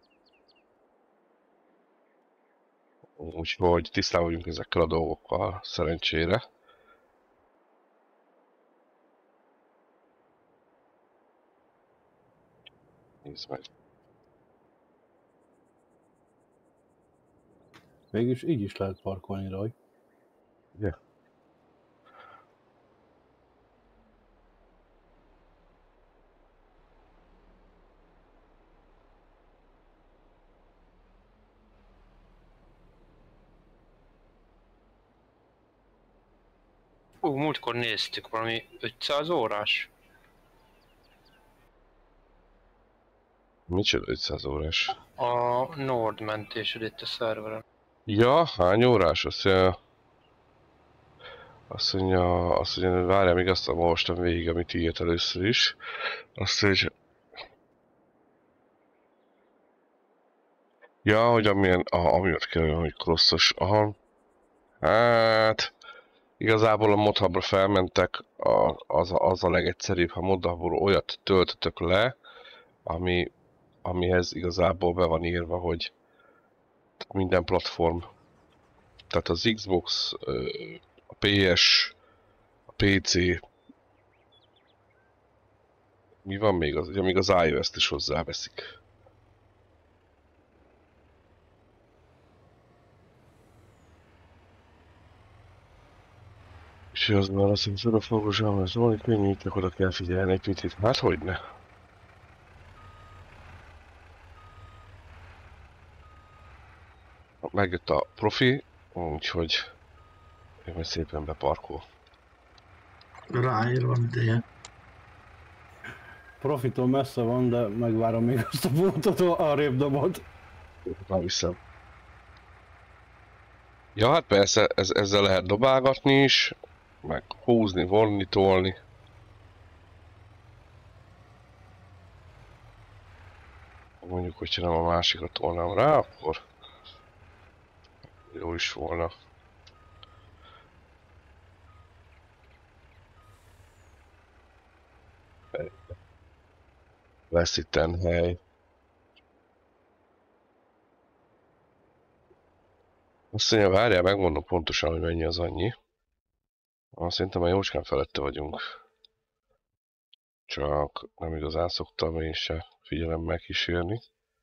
Úgyhogy tisztában vagyunk ezekkel a dolgokkal, szerencsére. Nézd meg. Végülis így is lehet parkolni, Roy. Ugye? Ú, múltkor néztük valami ötszáz órás. Micsoda ötszáz órás? A Nord mentésed itt a szerveren. Ja, hány órás? Azt mondja, azt mondja, azt mondja, várjál, még azt olvastam végig, amit írt először is. Azt mondja, ja, hogy amilyen, ah, amiatt kell olyan, hogy crossos, aha. Hát, igazából a modhubra felmentek, a, az, a, az a legegyszerűbb, ha modhubról olyat töltötök le, ami, amihez igazából be van írva, hogy minden platform, tehát az Xbox, a pé es, a pé cé, mi van még az, ugye még az iOS-t is hozzáveszik. És az már azt hiszem, hogy a fogosám, ez valami könnyű, csak oda kell figyelni egy picit. Hát hogyne? Megjött a profi, úgyhogy én majd szépen beparkol. Ráér van ideje. Profitól messze van, de megvárom még azt a pontot, arrébb dobod. Már viszem. Ja, hát persze, ez, ezzel lehet dobálgatni is, meg húzni, vonni, tolni. Mondjuk, hogyha nem a másikat tolnám rá, akkor jó is volna. Veszíten hely. Azt mondja, várjál, megmondom pontosan, hogy mennyi az annyi. Ah, szerintem már jócskán felette vagyunk. Csak nem igazán szoktam én se figyelemmel kísérni.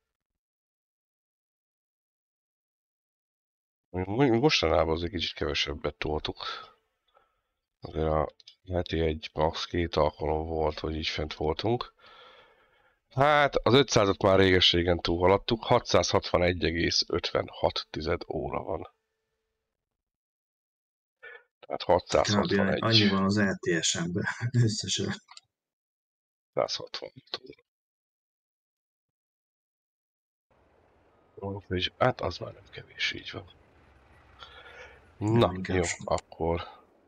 Mostanában azért kicsit kevesebbet toltuk. Azért a heti egy, max. Két alkalom volt, hogy így fent voltunk. Hát az ötszázat már réges-régen túlhaladtuk, hatszázhatvanegy egész ötvenhat óra van. Tehát hatszázhatvanegy. Kb. Annyi van az er té es-emben összesen. százhatvan óra. Hát az már nem kevés, így van. Na, Nem, jó, akkor...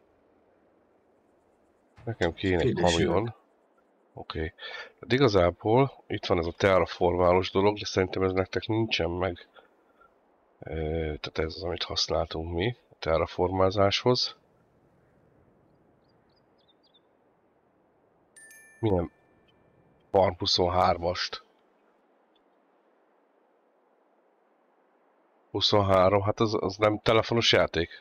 Nekem kéne egy kamion. Oké. Okay. Hát igazából itt van ez a terraformálós dolog, de szerintem ez nektek nincsen meg. E, tehát ez az, amit használtunk mi a terraformázáshoz. Milyen Farm huszonhármast? huszonhárom, hát az, az nem telefonos játék?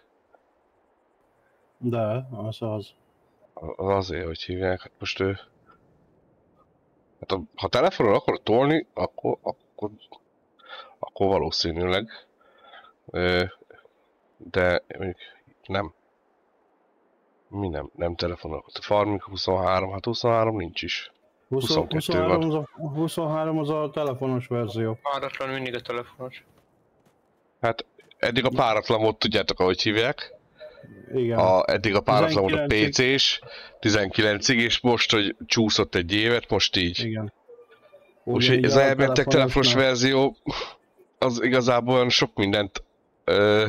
De, az az. Az azért, hogy hívják, hát most ő... Hát a, ha telefonon akar tolni, akkor, akkor, akkor valószínűleg. De mondjuk nem. Mi nem? Nem telefonon. A Farming huszonhárom, hát huszonhárom nincs is. huszonkettő huszonhárom, van. az a, huszonhárom az a telefonos verzió. Páratlan mindig a telefonos. Hát eddig a páratlanot tudjátok, ahogy hívják. Igen. A, eddig a páratlanot a tizenkilencig. pé cés, tizenkilencig, és most, hogy csúszott egy évet, most így. Igen. Úgyhogy ez a elmentek telefonos verzió, az igazából olyan sok mindent... Ö,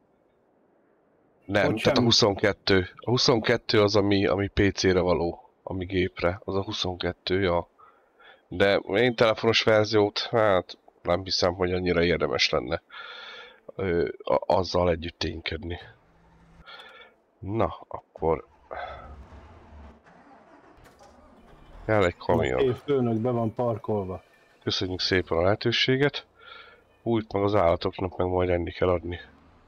nem, Ott tehát a sem. huszonkettő. A huszonkettő az, ami, ami pé cére való, ami gépre. Az a huszonkettő, ja. De én telefonos verziót, hát nem hiszem, hogy annyira érdemes lenne ö, a, azzal együtt ténykedni. Na, akkor... Kell egy kamion. Év főnök be van parkolva. Köszönjük szépen a lehetőséget. Úgy meg az állatoknak meg majd enni kell adni.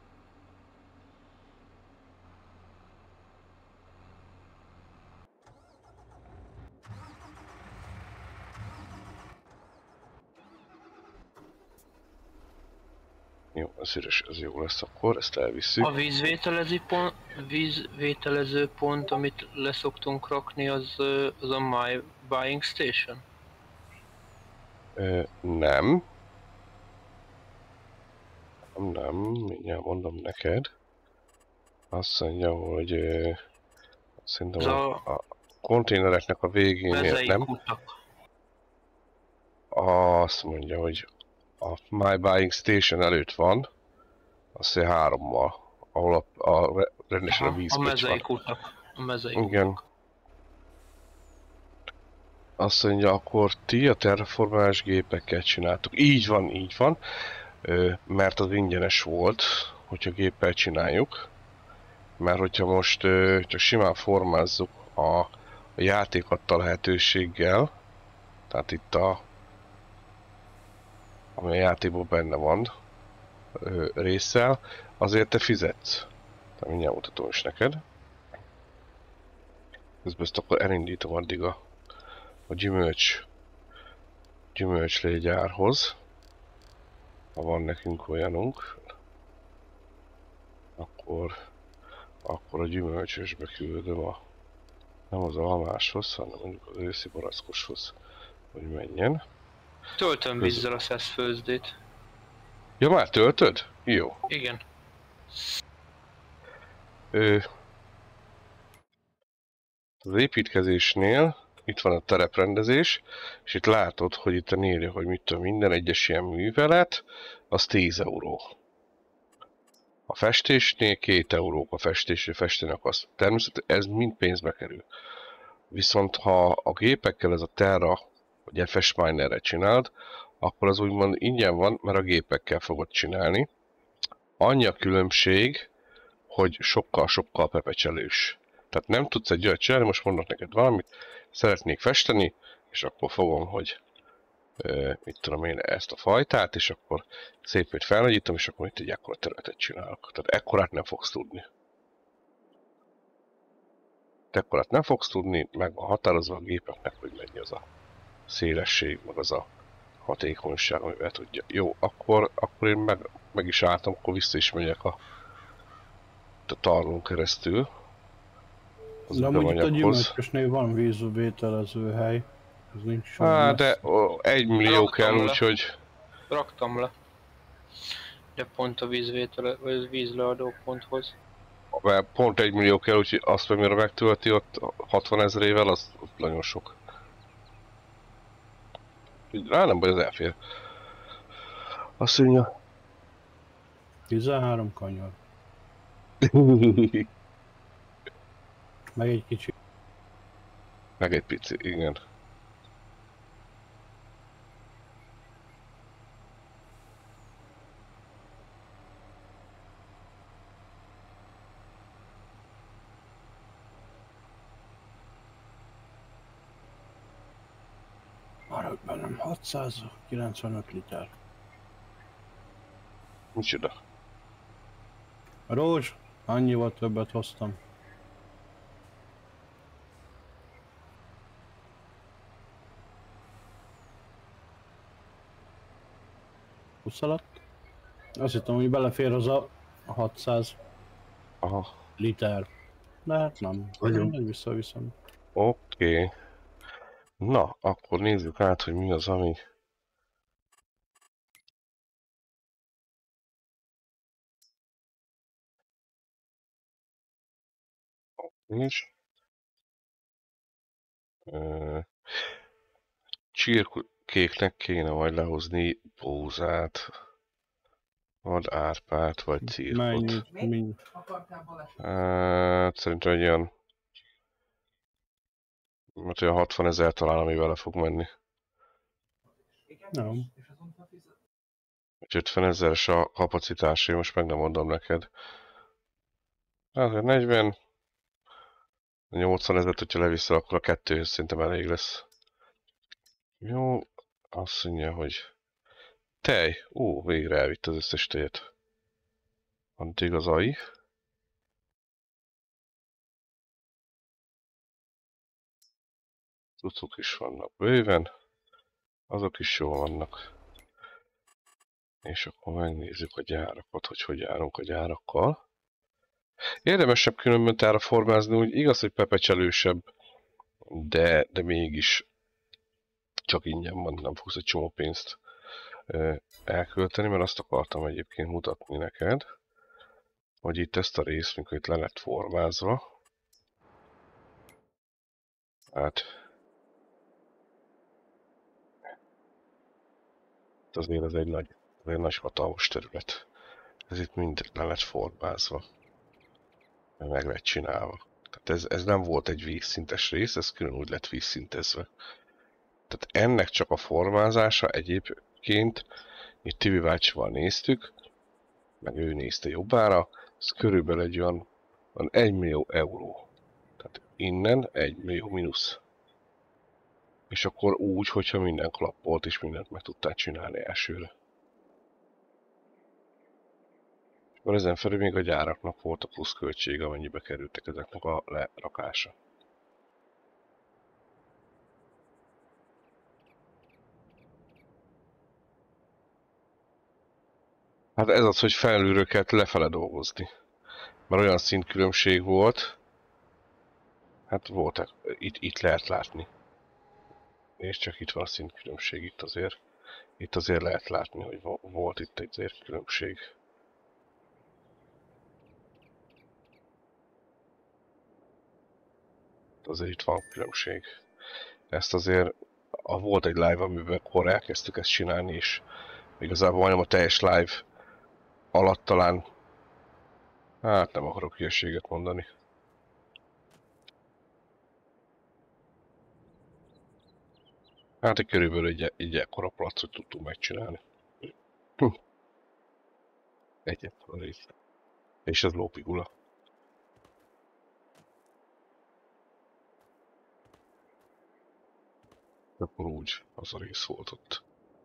Jó, ez üres, ez jó lesz akkor, ezt elvisszük. A vízvételező pont, vízvételező pont, amit leszoktunk rakni, az, ö, az a My Buying Station? Ö, nem. Nem, nem, mindjárt mondom neked. Azt mondja, hogy ö, szerintem a, a konténereknek a végénél nem. Kutak. Azt mondja, hogy a My Buying Station előtt van, azt hiszem hárommal, ahol a, a rendesen a vízpöcs van. A mezei kutak. A mezei Igen. kutak. Azt mondja, akkor ti a terraformálás gépekkel csináltuk. Így van, így van. Ö, mert az ingyenes volt, hogyha géppel csináljuk. Mert hogyha most ö, csak simán formázzuk a, a játék adta lehetőséggel, tehát itt a ami a játékban benne van ö, résszel, azért te fizetsz. Tehát mindjárt mutatom is neked. Közben ezt akkor elindítom addig a, a gyümölcs gyümölcslégyárhoz. Ha van nekünk olyanunk, akkor, akkor a gyümölcsösbe küldöm a, nem az almáshoz, hanem mondjuk az őszi barackoshoz, hogy menjen. Töltöm vízzel a szeszfőzdét. Ja, már töltöd? Jó. Igen. Ö, az építkezésnél itt van a tereprendezés, és itt látod, hogy itt írja, hogy mit tudom, minden egyes ilyen művelet, az tíz euró. A festésnél két eurók a festésre festeni akarsz. Természetesen ez mind pénzbe kerül. Viszont ha a gépekkel ez a Terra, vagy ef es Minerre csináld, akkor az úgymond ingyen van, mert a gépekkel fogod csinálni. Annyi a különbség, hogy sokkal-sokkal pepecselős. Tehát nem tudsz egy olyat csinálni, most mondok neked valamit, szeretnék festeni, és akkor fogom, hogy e, mit tudom én, ezt a fajtát, és akkor szépen felnagyítom, és akkor itt egy ekkora területet csinálok. Tehát ekkorát nem fogsz tudni. Te ekkorát nem fogsz tudni, meg van határozva a gépeknek, hogy mennyi az a szélesség, meg az a hatékonyság, amivel tudja. Jó, akkor, akkor én meg, meg is álltam, akkor vissza is megyek a, a tarlón keresztül. De amúgy itt a gyümölcsösnél van vízvételező hely. Ez nincs Á, de ó, egy millió kell, úgyhogy... Raktam le. De pont a vízvétele, vagy vízleadó ponthoz. Mert pont egy millió kell, úgyhogy azt meg mire megtölti ott hatvan ezrével, az, az nagyon sok. Rá nem baj, az elfér. Azt mondja... tizenhárom kanyar. Meg egy kicsi. Meg egy pici, igen. Maradj bennem hatszázkilencvenöt liter. Micsoda? A rózs, annyival többet hoztam. húsz alatt? Azt hittem, hogy belefér az a hatszáz Aha. liter. De hát nem. Vagyunk. Visszaviszem. Oké. Okay. Na, akkor nézzük át, hogy mi az, ami... És... Csirkéknek kéne majd lehozni bózát, vagy árpát, vagy cirkot. Mennyit? Mind. Hát szerintem egy olyan... Mert olyan hatvan ezer talán, ami vele fog menni. Nem. ötven ezeres a kapacitásé, most meg nem mondom neked. Hát negyven... nyolcvan ezeret, hogyha leviszol, akkor a kettőhöz szerintem elég lesz. Jó, azt mondja, hogy... Tej! Ó, végre elvitt az összes tejet. Addig az á i. Cucuk is vannak bőven. Azok is jól vannak. És akkor megnézzük a gyárakat, hogy hogy járunk a gyárakkal. Érdemesebb különben terraformázni, úgy igaz, hogy pepecselősebb, de, de mégis csak ingyen van, nem fogsz egy csomó pénzt elkölteni, mert azt akartam egyébként mutatni neked, hogy itt ezt a részt, mikor itt le lett formázva, hát azért ez egy nagy, egy nagy hatalmas terület. Ez itt mind le lett formázva, meg lett csinálva. Tehát ez, ez nem volt egy vízszintes rész, ez külön úgy lett vízszintezve. Tehát ennek csak a formázása egyébként, itt Tibi bácsival néztük, meg ő nézte jobbára, ez körülbelül egy olyan, olyan egy millió euró. Tehát innen egy millió mínusz. És akkor úgy, hogyha minden klappolt és mindent meg tudtál csinálni elsőre. És akkor ezen felül még a gyáraknak volt a pluszköltsége, amennyibe kerültek ezeknek a lerakása. Hát ez az, hogy felülről kellett lefele dolgozni. Mert olyan szintkülönbség volt, hát volt, itt, itt lehet látni. És csak itt van a szintkülönbség, itt azért, itt azért lehet látni, hogy volt itt egy különbség. Azért itt van különbség. Ezt azért, a, volt egy live, amiben akkor elkezdtük ezt csinálni, és igazából majdnem a teljes live alatt talán Hát nem akarok hülyeséget mondani. Hát egy körülbelül egy, egy ekkora placot tudtunk megcsinálni. Hm. Egy ekkora rész. És ez lópigula. Akkor úgy, az a rész volt ott.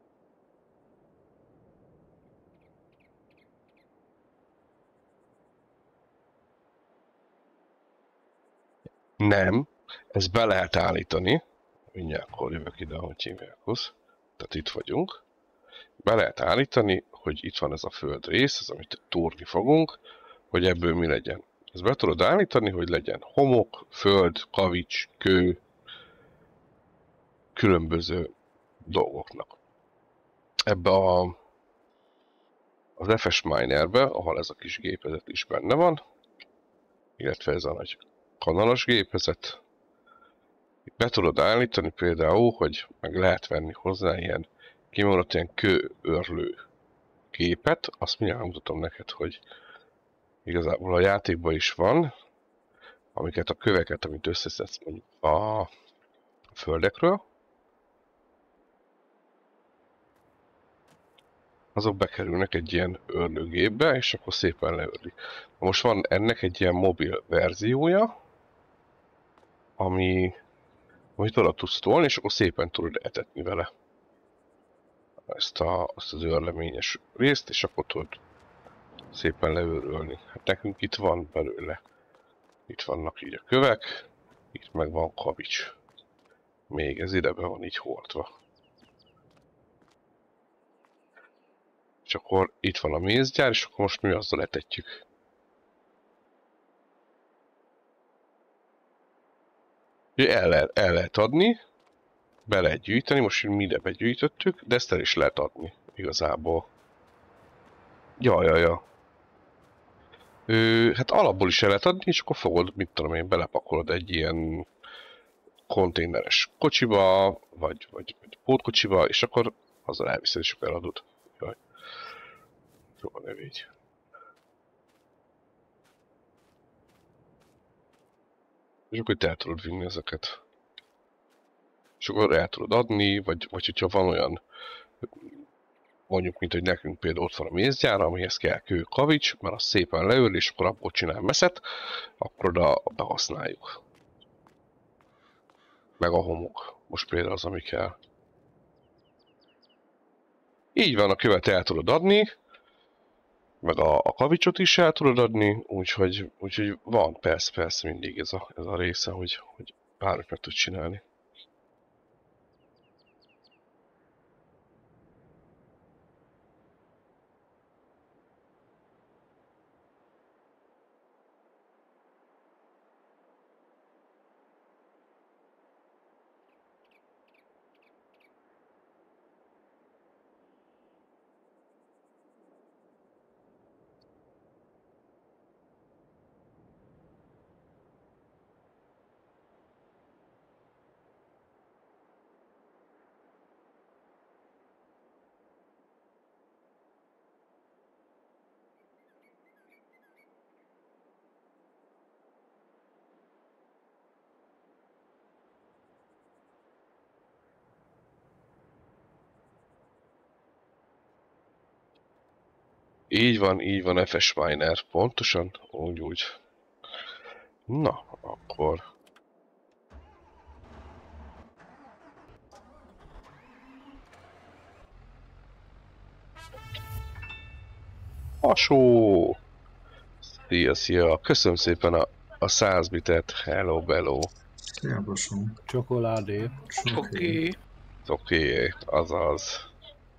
Nem, ezt be lehet állítani. Mindjárt akkor jövök ide, ahogy hívjákhoz. Tehát itt vagyunk. Be lehet állítani, hogy itt van ez a földrész, ez amit túrni fogunk, hogy ebből mi legyen. Ezt be tudod állítani, hogy legyen homok, föld, kavics, kő, különböző dolgoknak. Ebbe a, az ef es Minerbe, ahol ez a kis gépezet is benne van, illetve ez a nagy kanalas gépezet, be tudod állítani például, hogy meg lehet venni hozzá ilyen kimondott ilyen kőörlő gépet, azt mindjárt mutatom neked, hogy igazából a játékban is van, amiket a köveket, amit összeszedsz mondjuk a földekről, azok bekerülnek egy ilyen örlőgépbe, és akkor szépen leörli. Most van ennek egy ilyen mobil verziója, ami, amit oda tudsz tolni, és akkor szépen tudod etetni vele ezt a, azt az őrleményes részt, és akkor tudod szépen leőrölni. Hát nekünk itt van belőle. Itt vannak így a kövek, itt meg van kavics. Még ez ide be van így hordva. És akkor itt van a mézgyár, és akkor most mi azzal etetjük. El lehet, el lehet adni, be lehet gyűjteni, most mi ide begyűjtöttük, de ezt el is lehet adni igazából. Ja, ja, ja. Ö, hát alapból is el lehet adni, és akkor fogod, mit tudom én, belepakolod egy ilyen konténeres kocsiba, vagy, vagy, vagy pótkocsiba, és akkor azzal elviszed, és akkor eladod. Jaj. Jó, ne végy. És akkor itt el tudod vinni ezeket. És akkor el tudod adni, vagy, vagy hogyha van olyan, mondjuk, mint hogy nekünk például ott van a mézgyár, amihez kell kő, kavics, mert az szépen leöl, és akkor abból csinál meszet, akkor oda behasználjuk. Meg a homok. Most például az, ami kell. Így van, a követ el tudod adni, meg a, a kavicsot is el tudod adni, úgyhogy, úgyhogy van persze, persze mindig ez a, ez a része, hogy, hogy bármit meg tud csinálni. Így van, így van, ef es Miner, pontosan, úgy, úgy. Na, akkor... Hasó! Szia, szia! Köszönöm szépen a, a száz bitet, hello, bello! Szia, Bosó. Csokoládé. Oké. Oké, okay, azaz.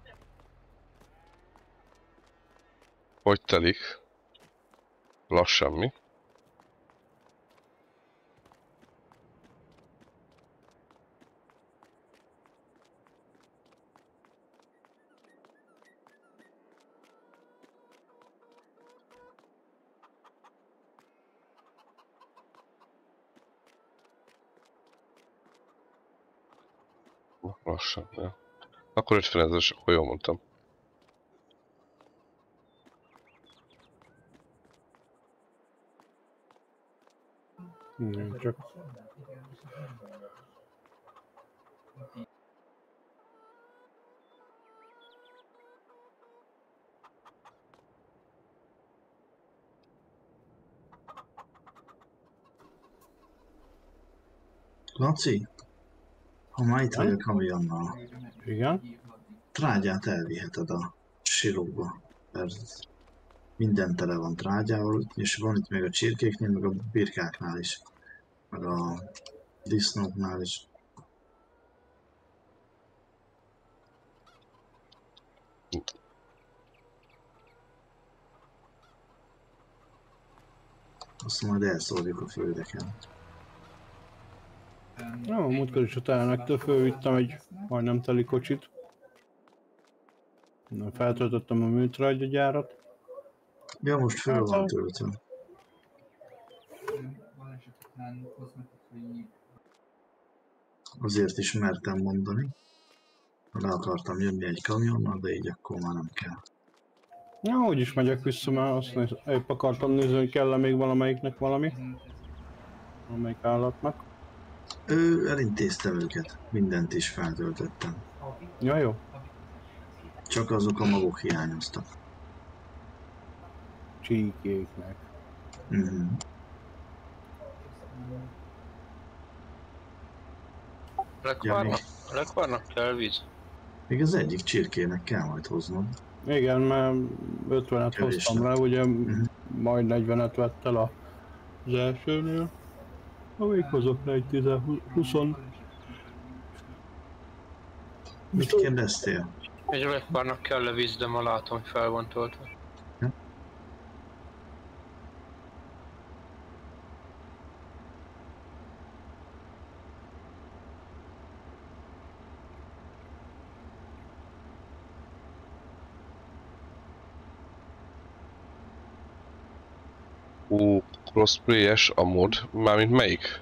Hogy telik? Lassan mi? Lassan, ja. Akkor ötvenezres, akkor jól mondtam. Igen, csak Laci, ha már itt Igen? vagy a kamionnal, igen. trágyát elviheted a silóba, mert minden tele van trágyával, és van itt még a csirkéknél, meg a birkáknál is, meg a disznóknál is. Azt majd elszórjuk a földeken. Ja, a múltkor is a telenektől fölvittem egy majdnem teli kocsit. Na, feltöltöttem a műtrágyagyárat. Ja, most föl Hát, van a- töltve. Azért is mertem mondani. Le akartam jönni egy kamionnal, de így akkor már nem kell. Ja, hogy is megyek vissza, mert azt néz, épp akartam nézni, hogy kell-e még valamelyiknek valami. Valamelyik állatnak. Ő elintézte őket, mindent is feltöltöttem. Ja, jó. Csak azok a magok hiányoztak. Csíkéknek. Mhm. Lekvárnak, lekvárnak kell víz. Még az egyik csirkének kell majd hoznod. Igen, mert ötvenet Kevés hoztam rá, lett. ugye Mhm. majd negyvenet vett el a- az elsőnél. Ha még hozok rá egy tíz, húsz. Mit kérdeztél? Egy lekvárnak kell víz, de ma látom, hogy fel van töltve. Ú, crossplay-es a mod, mármint melyik?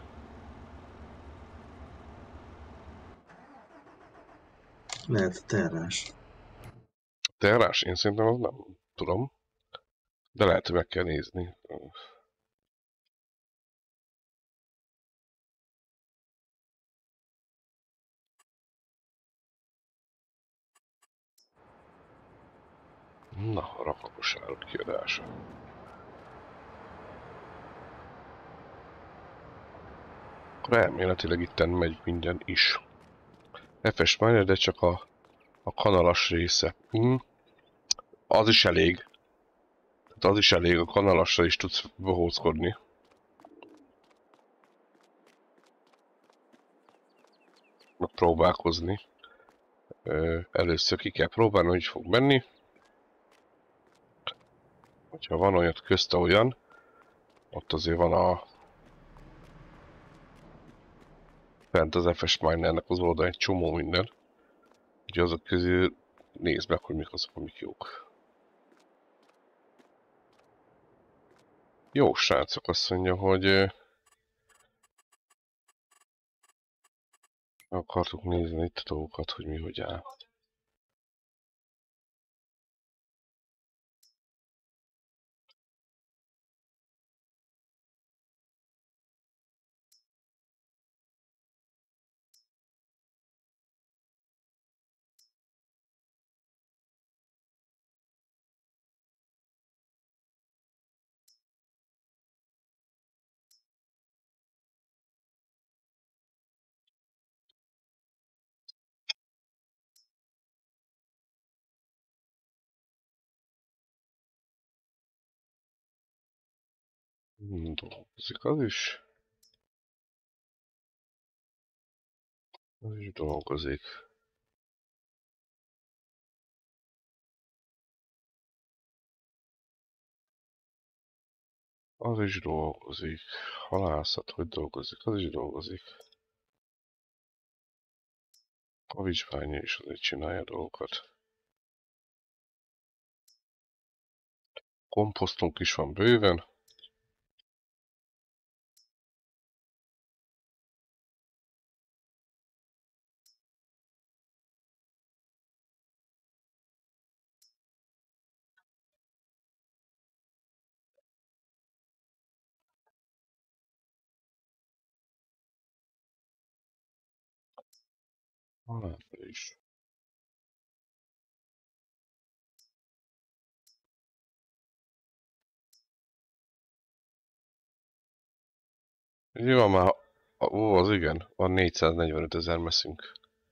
Lehet terrás. Terrás? Én szerintem az nem tudom. De lehet, hogy meg kell nézni. Na, rakakos áruk kiadása. Akkor elméletileg itten megy minden is. ef es Miner, de csak a, a kanalas része. Hm. Az is elég. Tehát az is elég, a kanalasra is tudsz bohóckodni. Meg próbálkozni. Ö, először ki kell próbálni, hogy fog menni. Ha van olyat közt olyan, ott azért van a fent az ef es Minernek az oldalán egy csomó minden. Úgyhogy azok közül nézd meg, hogy mik azok, amik jók. Jó, srácok, azt mondja, hogy ö, akartuk nézni itt a dolgokat, hogy mi hogy áll. Hmm, dolgozik az is. Az is dolgozik. Az is dolgozik. Halászat, hogy dolgozik? Az is dolgozik. A vizsgánya is azért csinálja dolgokat. Komposztunk is van bőven. Hát is. Jó, már... Ó, az igen, van négyszáznegyvenöt ezer meszünk.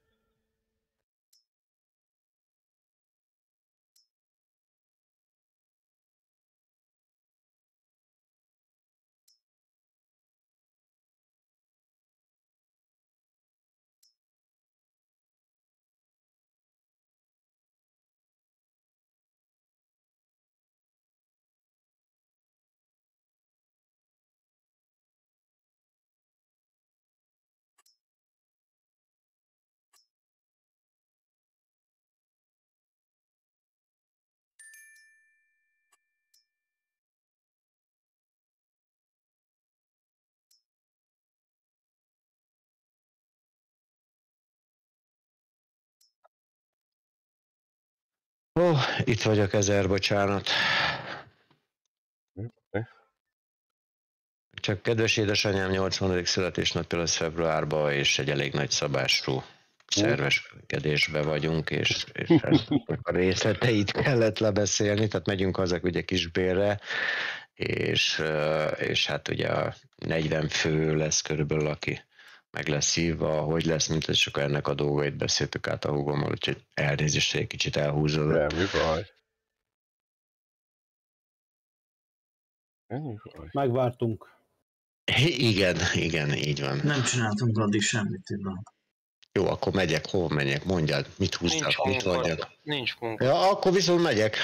Ó, itt vagyok, ezer, bocsánat. Csak kedves édesanyám nyolcvanadik születésnapja lesz februárban, és egy elég nagy szabású szerveskedésbe vagyunk, és, és a részleteit kellett lebeszélni, tehát megyünk haza ugye Kisbérre, és, és hát ugye a negyven fő lesz körülbelül, aki meg lesz hívva, hogy lesz, mint ez, csak ennek a dolgait beszéltük át a húgommal, úgyhogy elnézést, egy kicsit elhúzódott. Nem, mi baj? Ennyi baj. Megvártunk. Igen, igen, így van. Nem csináltunk addig semmit, Iván. Jó, akkor megyek, hova menjek, mondjad, mit húztál, Nincs mit munka. mondjak. Nincs munka. Ja, akkor viszont megyek.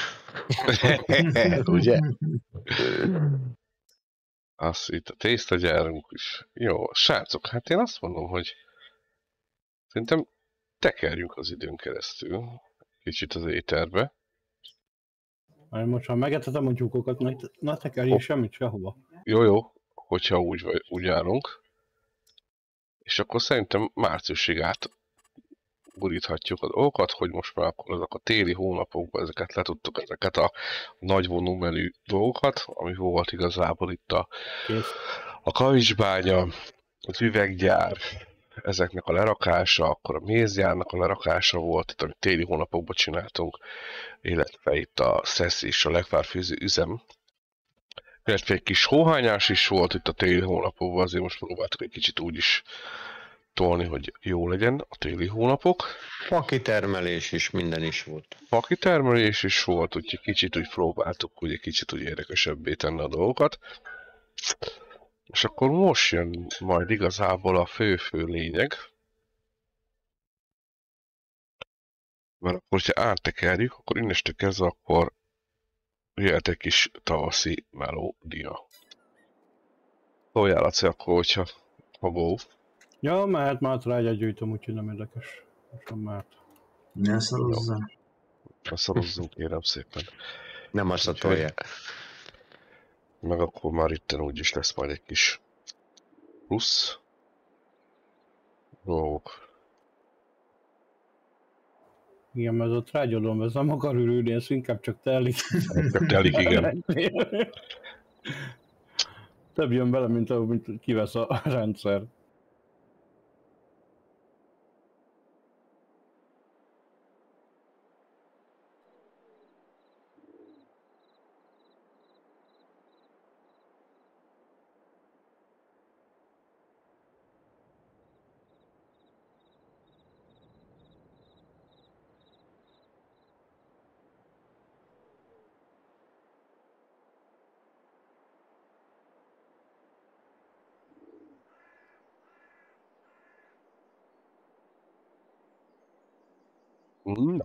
Ugye? Az itt a tésztagyárunk is. Jó, srácok, hát én azt mondom, hogy szerintem tekerjünk az időn keresztül kicsit az éterbe. Majd most ha megetetem a tyúkokat, ne, ne tekerjél Hopp. semmit sehova. Jó, jó, hogyha úgy, vagy, úgy állunk. És akkor szerintem márciusig át guríthatjuk a dolgokat, hogy most már akkor azok a téli hónapokban ezeket letudtuk, ezeket a nagy volumenű dolgokat, ami volt igazából itt a, Kész. a kavicsbánya, az üveggyár, ezeknek a lerakása, akkor a mézgyárnak a lerakása volt, itt, amit téli hónapokban csináltunk, illetve itt a szesz és a lekvárfőző üzem. Illetve egy kis hóhányás is volt itt a téli hónapokban, azért most próbáltuk egy kicsit úgy is tolni, hogy jó legyen a téli hónapok. Fakitermelés is, minden is volt. Fakitermelés is volt, úgyhogy kicsit úgy próbáltuk, hogy egy kicsit úgy érdekesebbé tenni a dolgokat. És akkor most jön majd igazából a fő-fő lényeg. Mert akkor, hogyha áttekerjük, akkor innestől kezdve akkor jöhet egy kis tavaszi melódia. Szóljál, Laci, akkor, hogyha ha go. Ja, mehet, már trágyát gyűjtöm, úgyhogy nem érdekes. Most nem mehet. Ne szarozzál. Szarozzunk, kérem szépen. Nem azt a tolja. Meg akkor már itten úgyis lesz majd egy kis plusz dolgok. Igen, mert ez a trágyadom, ez nem akar ürülni, ez inkább csak telik. Csak telik, igen. Több jön bele, mint, ahogy, mint kivesz a rendszer. Na.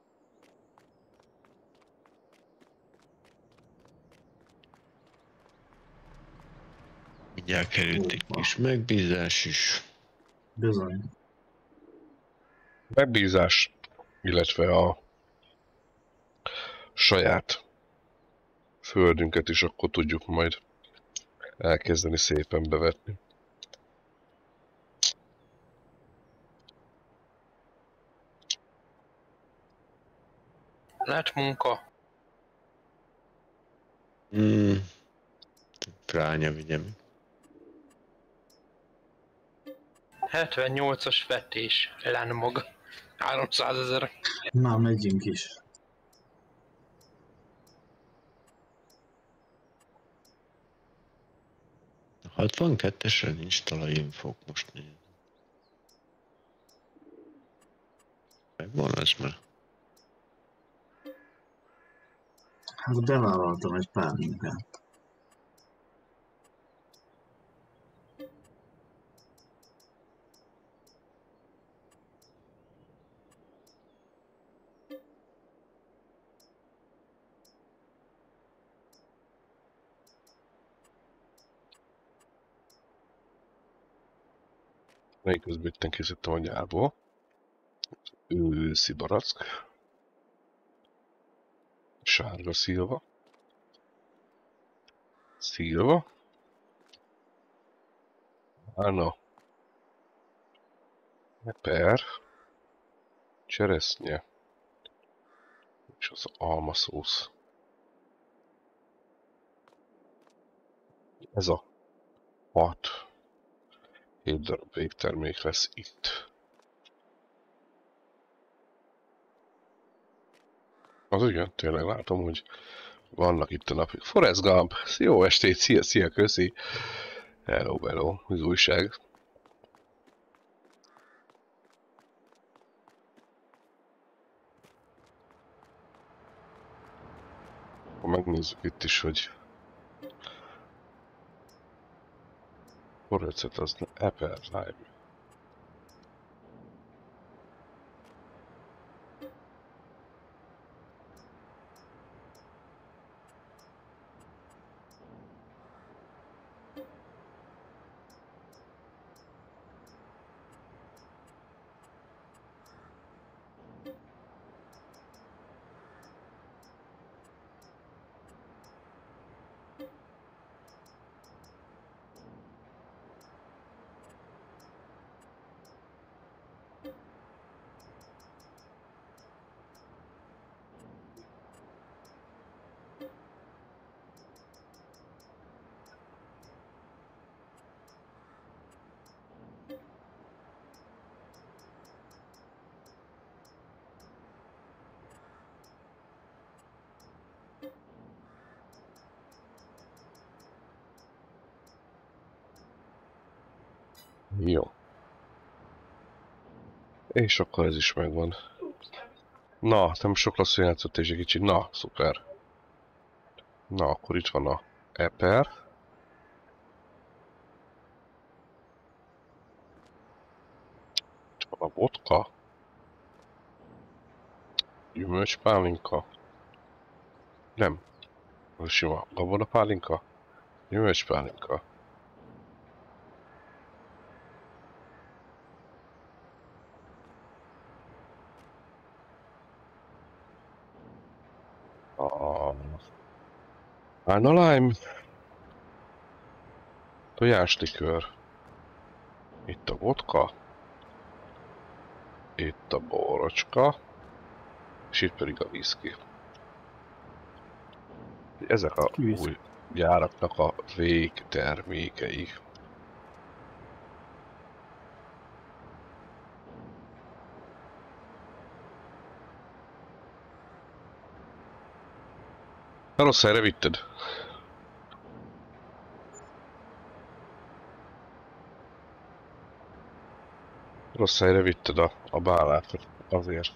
Mindjárt került egy kis megbízás is. Bizony. Megbízás, illetve a saját földünket is akkor tudjuk majd elkezdeni szépen bevetni. Lett munka. Hmm. Fránya vigyem. hetvennyolcas vetés, Lenmog. háromszázezer. Na, megyünk is. hatvankettesre nincs talajinfók, most nézem. Megvan ez már. Hát bevállaltam egy pár munkát. Melyik közben készítettem a gyárból. Őszi barack. Sárga szilva. Szilva. Ána. Per. Cseresznye. És az almaszósz. Ez a hat. hét darab végtermék lesz itt. Az igen, tényleg látom, hogy vannak itt a napig. Forrest Gump, jó estét, szia, szia, köszi. Hello, hello, az újság. Ha megnézzük itt is, hogy Forrest az Apple Live. Jó. És akkor ez is megvan. Na, nem sok lasszú játszott és egy kicsit. Na, szuper. Na, akkor itt van a Eper. Itt van a vodka. Gyümölcspálinka. Nem. Az sima. Gabonapálinka. Gyümölcspálinka. Ána lime. Tojáslikőr. Itt a vodka. Itt a borocska. És itt pedig a whisky. Ezek a Whisky. új gyáraknak a végtermékei. Na, rossz helyre vitted. Rossz helyre vitted a, a bálát, azért.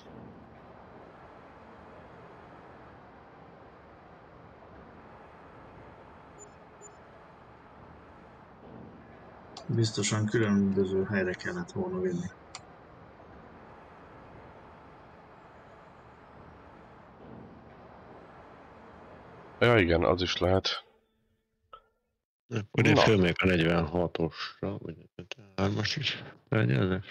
Biztosan különböző helyre kellett volna vinni. Ja igen, az is lehet. Akkor én Na. fölmegyek a negyvenhatosra, vagy a negyvenhármas is legyen.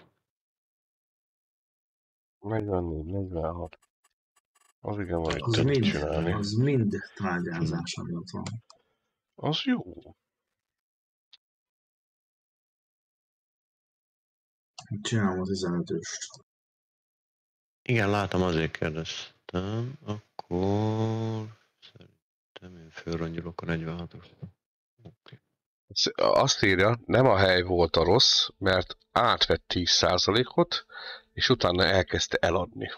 negyvennégy, negyvenhat. Az igen, van Az itt mind, csinálni. az mind trágyázás alatt van. Az jó. Csinálom a tizenötöst. Igen, látom, azért kérdeztem. Akkor szerintem én fölrongyolok a negyvenhatosra. Oké. Azt írja, nem a hely volt a rossz, mert átvett tíz százalékot, és utána elkezdte eladni.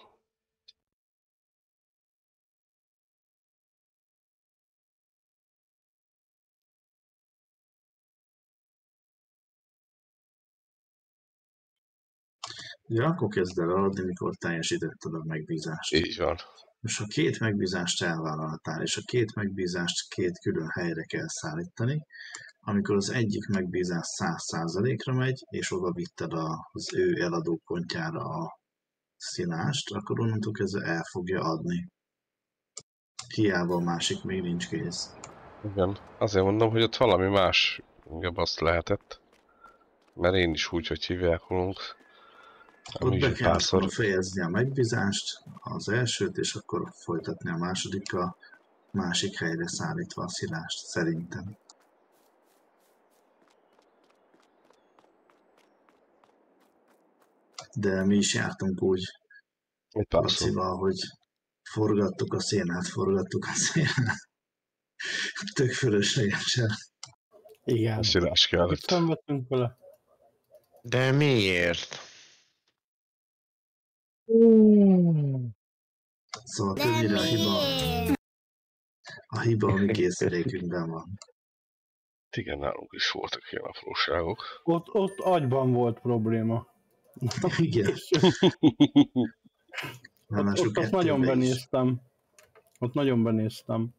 Ugye akkor kezd el eladni, mikor teljesítetted a megbízást. Így van. És ha két megbízást elvállaltál, és a két megbízást két külön helyre kell szállítani, amikor az egyik megbízás száz százalékra megy, és oda vitted az ő eladó pontjára a színást, akkor onnantól kezdve el fogja adni. Hiába a másik még nincs kész. Igen. Azért mondom, hogy ott valami más azt lehetett. Mert én is úgy, hogy hívják volunk. Ott be kell akkor fejezni a megbízást, az elsőt, és akkor folytatni a másodikkal, másik helyre szállítva a színást, szerintem. De mi is jártunk úgy Lacival, hogy forgattuk a szénát, forgattuk a szénát. Tök fölöslegesen. Igen. Színás kellett. Szenvedtünk vele. De miért? Szóval többnyire a hiba, a hiba a mi készülékünkben van. Igen, nálunk is voltak ilyen apróságok. Ott, ott agyban volt probléma. Igen. Ott, ott azt nagyon benéztem. Ott nagyon benéztem.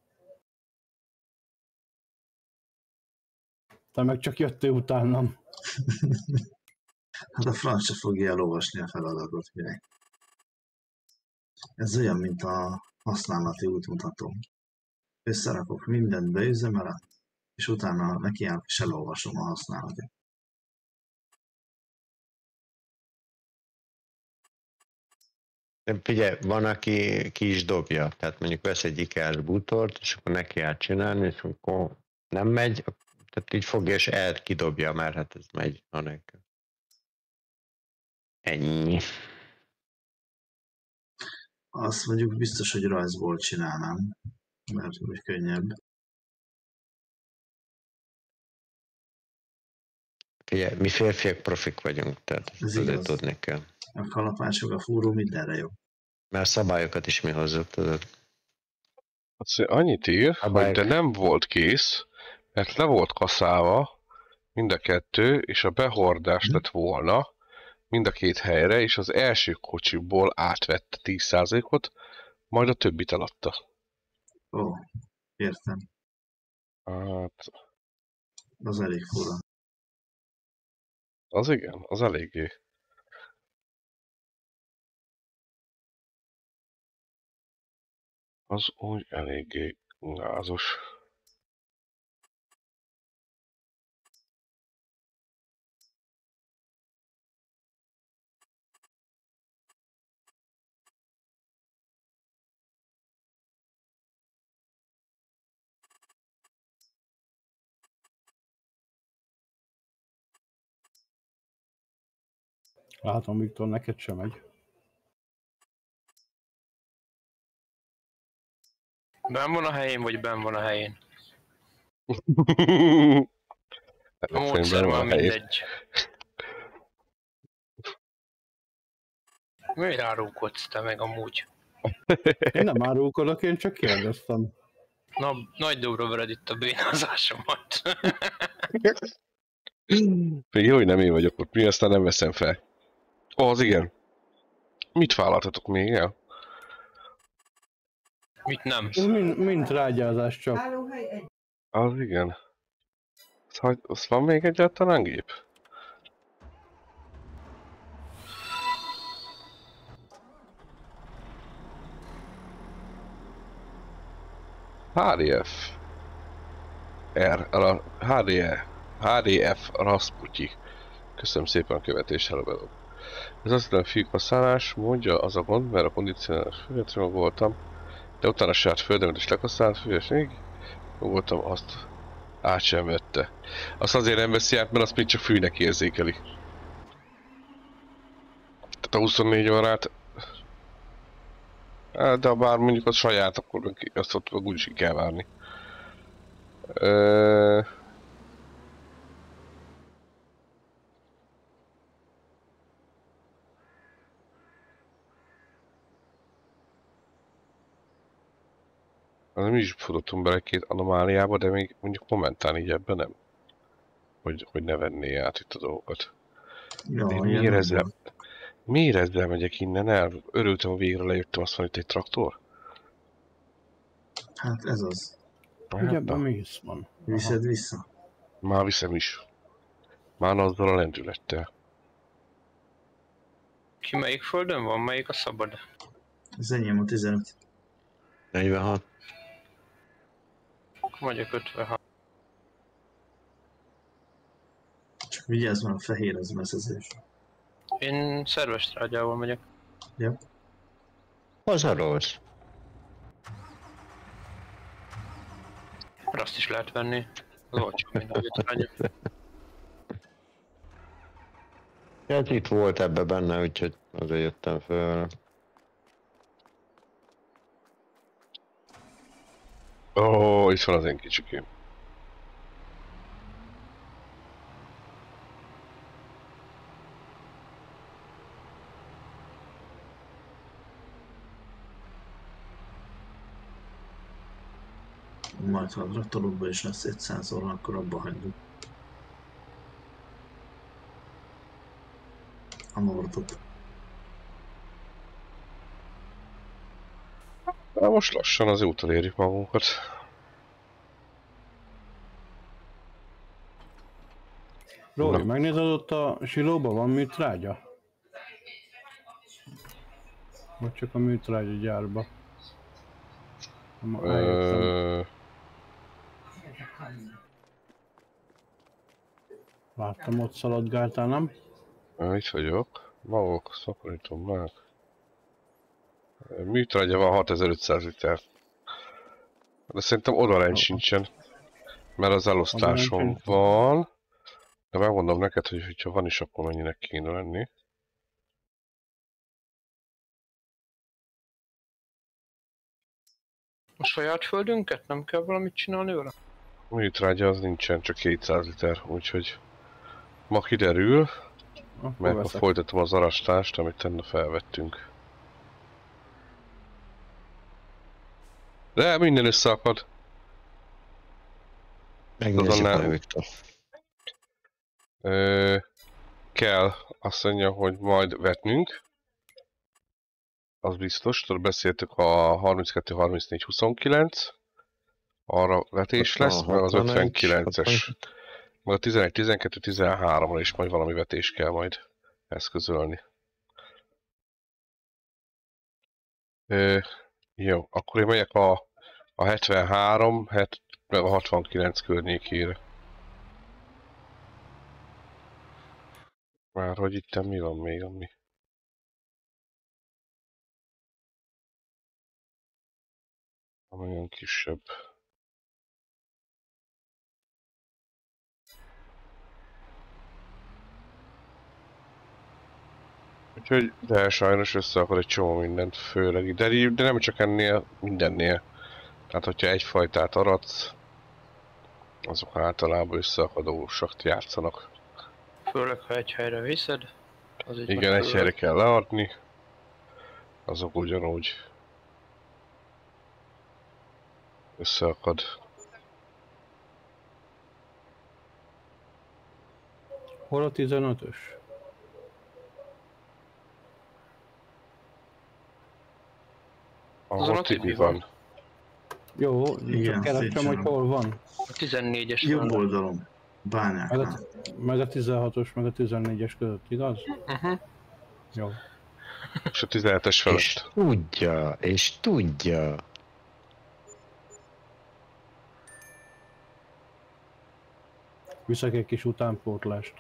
Te meg csak jöttél utánam. Hát a franc se fogja elolvasni a feladatot, ugye. Ez olyan, mint a használati útmutató. Összerakok mindent, beüzemelem, és utána nekiállok és elolvasom a használatot. Figyelj, van, aki ki is dobja. Tehát mondjuk vesz egy ikás bútort, és akkor neki áll csinálni, és akkor nem megy, tehát így fogja, és el kidobja, mert hát ez megy anélkül. Ennyi. Azt mondjuk biztos, hogy rajzból csinálnám, mert úgy könnyebb. Figyelj, mi férfiak profik vagyunk, tehát Ez azért igaz. tudni kell. A kalapácsok, a fúró mindenre jó. Mert szabályokat is mi hozzuk, tudod. Azt annyit ír, Szabályok. hogy de nem volt kész, mert le volt kaszálva mind a kettő, és a behordás lett volna mind a két helyre, és az első kocsiból átvette tíz százalékot, majd a többit eladta. Ó, értem. Hát, Az elég fura. az igen, az eléggé. Az úgy eléggé gázos. Látom, Viktor, neked sem megy. Benn van a helyén, vagy benn van a helyén? A módszer már mindegy. Miért árulkodsz te meg amúgy? Én nem árulkodok, én csak kérdeztem. Na, nagy dobra vered itt a bénázásomat. Még jó, hogy nem én vagyok ott, mi aztán nem veszem fel. Ó, az igen. Mit vállaltatok még el? Mit nem? Ez mind, mind rágyázás csak. Az igen. Hogy az van még egyáltalán gép? há dé ef. R. Ra, há dé e. há dé ef Rasputyi. Köszönöm szépen a követést, hello belőle. Ez azt hiszem, fiúk használás, mondja az a gond, mert a kondicionális függetlenül voltam, de utána a saját földemet is lekasztált, függetlenül voltam, azt át sem vette. Azt azért nem veszi át, mert azt még csak fűnek érzékeli. Tehát a huszonnégy órát, de ha bár mondjuk az saját, akkor azt ott úgyis ki kell várni. Ö... Mi is futottunk bele két anomáliába, de még mondjuk momentán így ebben nem. Hogy, hogy ne venné át itt a dolgokat. Ja, Én ilyen miért nem ezzel, volt. miért ezzel megyek innen el? Örültem, hogy végre lejöttem, azt mondja, itt egy traktor? Hát ez az. Ugye Hát, ebben na, mész van. Aha. Viszed vissza. már viszem is. Már azzal a lendülettel. Ki melyik földön van, melyik a szabad? Az enyém a tizenöt. negyvenhat. Akkor megyek ötvenhat. Csak vigyázz, mert a fehér az messzezés. Én szerves trágyával megyek. Ja. Az a rossz. Mert azt is lehet venni. Az olcsó, mint a trágya. Hát itt volt ebbe benne, úgyhogy azért jöttem föl. Ó, oh, itt van az én kicsikém. Majd ha a traktorokban is lesz egy százor, akkor abba hagyjuk. A Nordot. Na most lassan az úton érjük magunkat. Rói, Na. megnézed ott a silóban van műtrágya? Vagy csak a műtrágya gyárba? Ma eljöttem. Ö... Láttam, ott szaladgáltál, nem? Itt vagyok. Magok, szaporítom meg. Műtrágya van hatezer-ötszáz liter. De szerintem odalent sincsen. Mert az elosztáson Odalent van. De megmondom neked, hogy ha van is, akkor mennyinek kéne lenni. A saját földünket nem kell valamit csinálni vele? Műtrágya az nincsen, csak kétszáz liter, úgyhogy ma kiderül, Akkor mert ma veszek. folytatom az arastást, amit tenne felvettünk. De minden összeakad. Megnézzük Azonnal- meg, Viktor. Ö, kell, azt mondja, hogy majd vetnünk. Az biztos, tudod, beszéltük a harminckettő harmincnégy huszonkilenc. Arra vetés lesz, A meg az hatvanegy, ötvenkilences. Meg a tizenegy, tizenkettő, tizenháromra is majd valami vetés kell majd eszközölni. Ö, jó, akkor én megyek a, a hetvenhárom, het, meg a hatvankilenc környékére. Már hogy itt mi van még, ami... ami olyan kisebb. Úgyhogy, de sajnos összeakad egy csomó mindent, főleg, de, de nem csak ennél, mindennél. Tehát, hogyha egyfajtát aradsz, azok általában összeakadósak játszanak. Főleg, ha egy helyre viszed. Az egy Igen, egy helyre kell leadni, azok ugyanúgy összeakad. Hol a tizenötös? Azon Ahol a Tibi Tibi van. van. Jó, Igen, csak keresem, szépen. hogy hol van. A tizennégyes Jobb van. oldalon. Meg Bányáknál. a, meg a tizenhatos, meg a tizennégyes között, igaz? Uh-huh. Jó. És a tizenhetes És felett. tudja, és tudja. Viszek egy kis utánpótlást.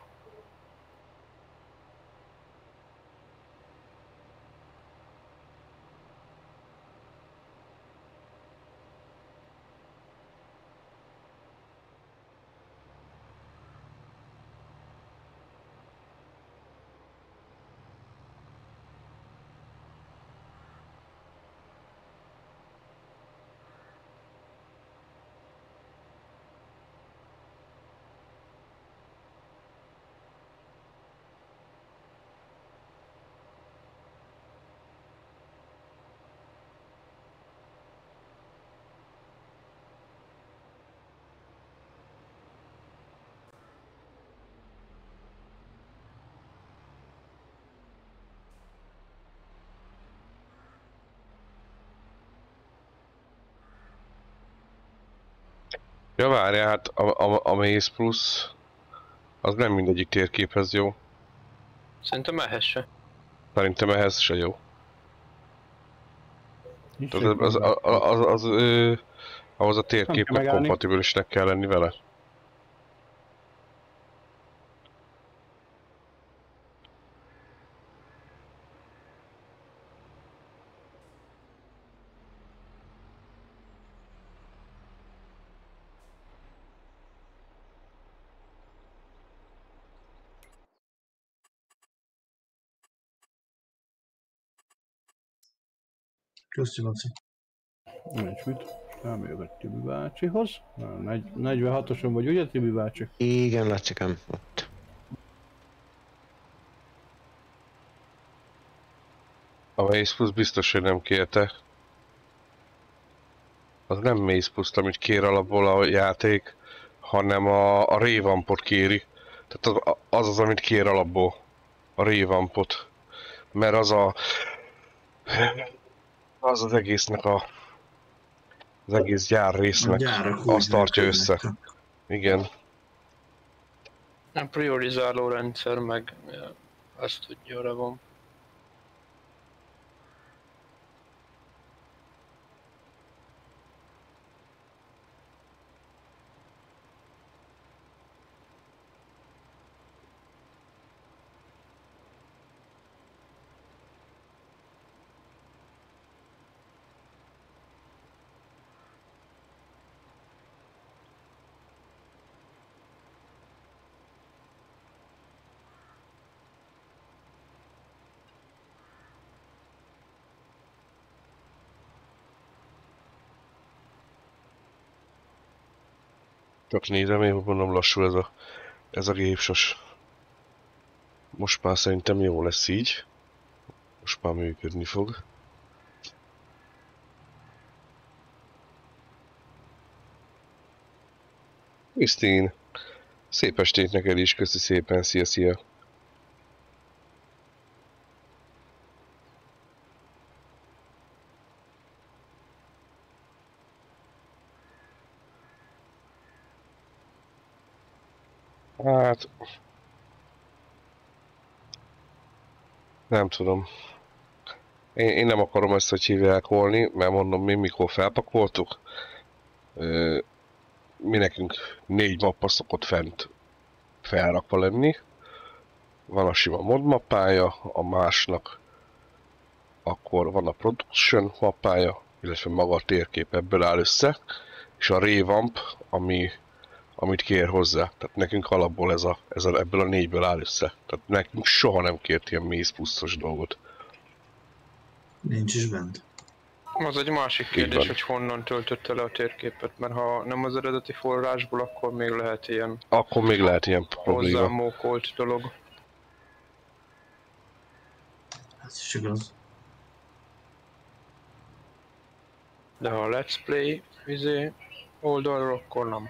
Ja, várjál, hát a, a, a Maze Plus az nem mindegyik térképhez jó. Szerintem ehhez se. Szerintem ehhez se jó. Nincs Tehát az, az, egy az, az, az ö, ahhoz a Nem kell térképnek megállni. kompatibilisnek kell lenni vele. Köszi, Laci. Nincs mit. Elmegyek Tibi bácsihoz. Negy- negyvenhatoson vagy ugye, Tibi bácsi? Igen, Lacikám, ott. A Maze Plus biztos, hogy nem kérte. Az nem Maze Plus-t, amit kér alapból a játék, hanem a, a Revampot kéri. Tehát az, az az, amit kér alapból. A Revampot. Mert az a... Az az egésznek a... Az egész gyár A résznek gyárak úgy azt tartja működnek. össze. Igen. A priorizáló rendszer meg ja, azt tudja, arra van. Csak nézem, én mondom lassú ez a, ez a gépsos. Most már szerintem jó lesz így. Most már működni fog. Krisztin, szép estét neked is, köszi szépen, szia, szia. Hát... Nem tudom. Én, én nem akarom ezt, hogy hívják volni, mert mondom, mi mikor felpakoltuk. Ö, mi nekünk négy mappa szokott fent felrakva lenni. Van a sima mod mappája, a másnak akkor van a production mappája, illetve maga a térkép ebből áll össze, és a revamp, ami, amit kér hozzá. Tehát nekünk alapból ez a, ez a, ebből a négyből áll össze. Tehát nekünk soha nem kért ilyen Maze Plus-os dolgot. Nincs is bent. Az egy másik Így kérdés, van. hogy honnan töltötte le a térképet, mert ha nem az eredeti forrásból, akkor még lehet ilyen Akkor még lehet ilyen probléma. hozzámókolt dolog. Ez is igaz. De ha a Let's Play izé, oldalról, akkor nem.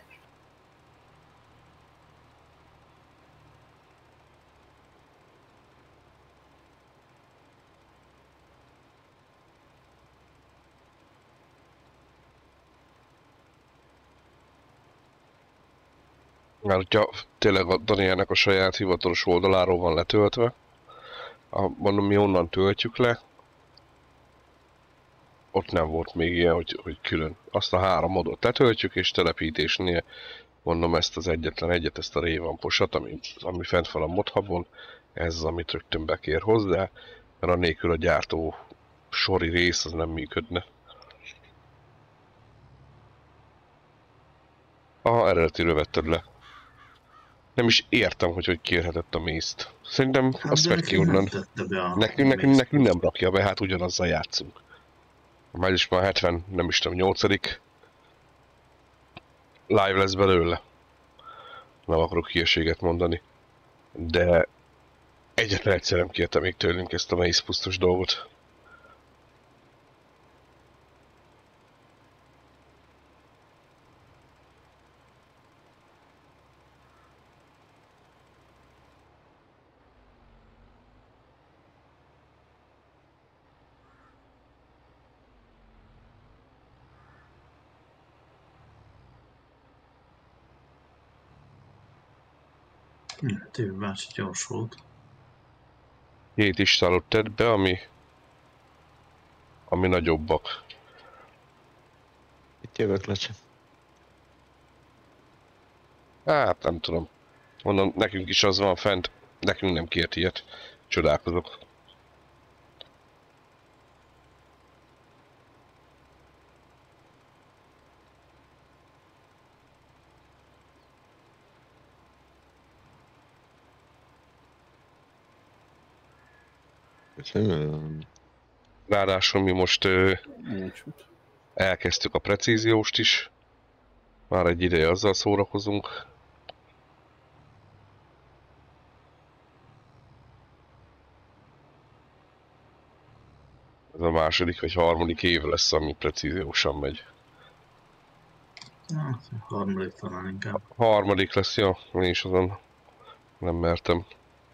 Mert hogyha tényleg a Danielnek a saját hivatalos oldaláról van letöltve, a, mondom, mi onnan töltjük le, ott nem volt még ilyen, hogy, hogy külön. Azt a három modot letöltjük, és telepítésnél mondom ezt az egyetlen egyet, ezt a Revamposat, ami, ami fent van a modhubon, ez az, amit rögtön bekér hozzá, mert annélkül a gyártó sori rész az nem működne. Aha, eredetiről vetted le. Nem is értem, hogy hogy kérhetett a mézt. Szerintem Hát azt de vett ki nekünk nem onnan. tette be a Nekünk, nekünk, nekünk nem rakja be, hát ugyanazzal játszunk. Már is már hetven, nem is tudom, nyolcadik live lesz belőle. Nem akarok hülyeséget mondani. De egyetlen egyszer nem kérte még tőlünk ezt a Maze Plus-os dolgot. Hm, Tévi bácsi gyors volt. Két istálót tett be, ami, ami nagyobbak. Itt jövök, Lecse. Hát nem tudom. Mondom, nekünk is az van fent, nekünk nem kért ilyet. Csodálkozok. Köszönöm. Ráadásul mi most ö, Nincs mit. elkezdtük a precízióst is. Már egy ideje azzal szórakozunk. Ez a második vagy harmadik év lesz, ami precíziósan megy. Hát, harmadik talán inkább. Harmadik lesz, ja, én is azon nem mertem.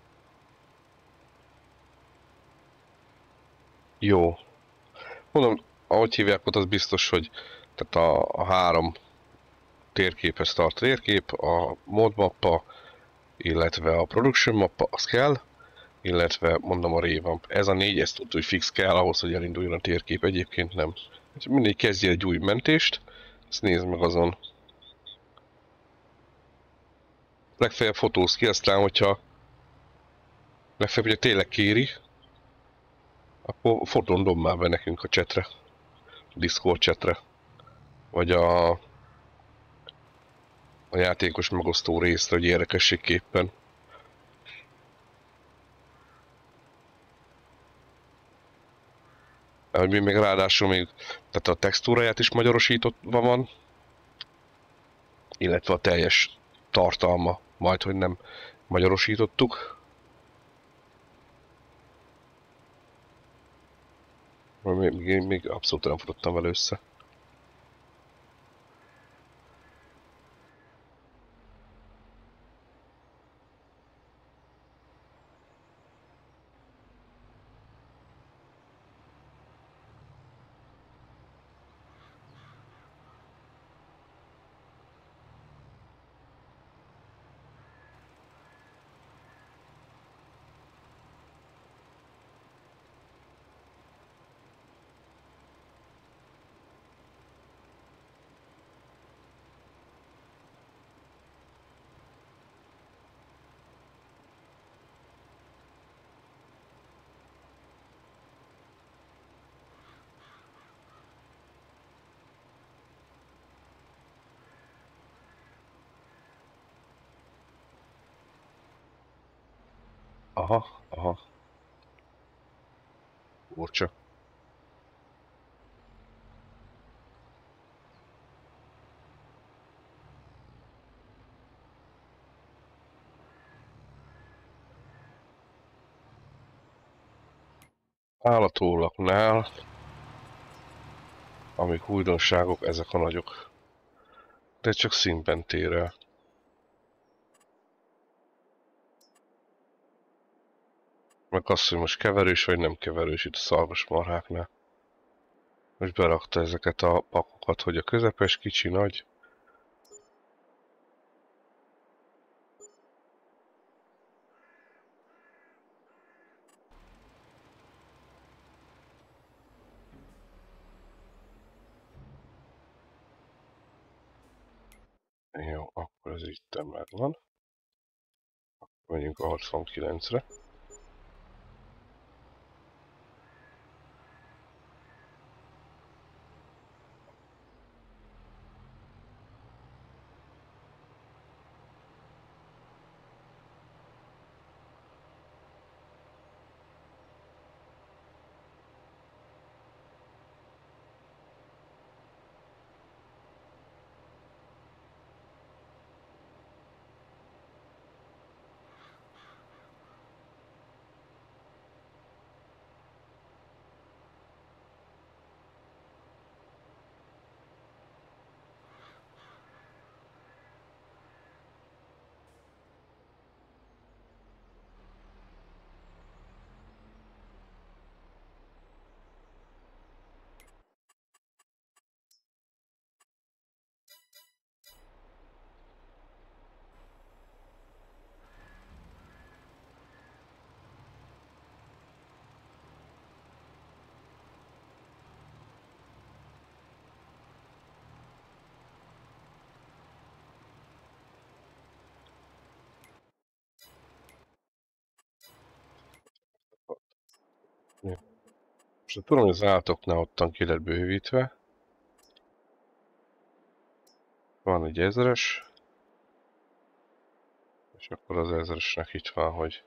Jó. Mondom, ahogy hívják ott, az biztos, hogy tehát a, a három térképhez tart térkép, a mod mappa, illetve a production mappa, az kell, illetve mondom a revamp. Ez a négy, ezt tudja, hogy fix kell ahhoz, hogy elinduljon a térkép, egyébként nem. Úgyhogy mindig kezdje egy új mentést, ezt nézd meg azon. Legfeljebb fotóz ki, aztán hogyha legfeljebb, hogyha tényleg kéri, akkor fotón dob már be nekünk a chatre, a Discord chatre, vagy a, a játékos megosztó részre, hogy érdekességképpen. Hogy mi még ráadásul még, tehát a textúráját is magyarosítottva van, illetve a teljes tartalma, majd hogy nem magyarosítottuk. Még, még, még abszolút nem futottam vele össze. Aha, aha. Furcsa. Állatóllaknál, amik újdonságok, ezek a nagyok. De csak színben tér el. Meg azt, hogy most keverős vagy nem keverős itt a szarvasmarháknál. Most berakta ezeket a pakokat, hogy a közepes, kicsi, nagy. Jó, akkor ez itt megvan. Megyünk a hatvankilencre. Most tudom, hogy az állatoknál ottan ki lett bővítve. Van egy ezres. És akkor az ezresnek itt van, hogy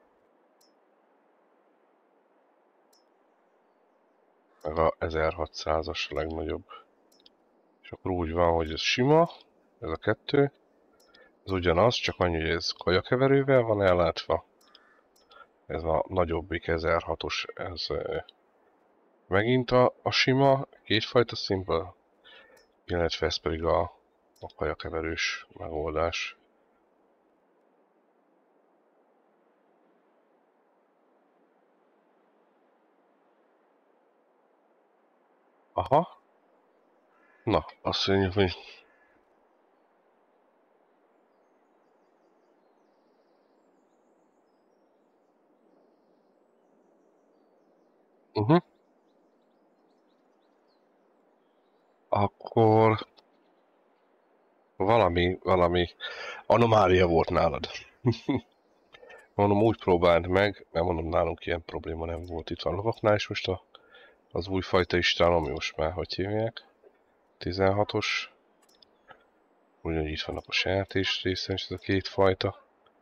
meg a ezerhatszázas a legnagyobb. És akkor úgy van, hogy ez sima, ez a kettő. Ez ugyanaz, csak annyi, hogy ez kajakeverővel van ellátva. Ez a nagyobbik ezerhatos, ez megint a, a sima, kétfajta színből, illetve ez pedig a, a kajakeverős megoldás. Aha. Na, azt mondjuk, hogy uh-huh. Akkor valami, valami anomália volt nálad. Mondom, úgy próbáld meg, mert mondom, nálunk ilyen probléma nem volt. Itt van lovaknál is most a, az új fajta István, ami most már, hogy hívják? tizenhatos. Ugyanúgy itt vannak a sertés részen is ez a két fajta.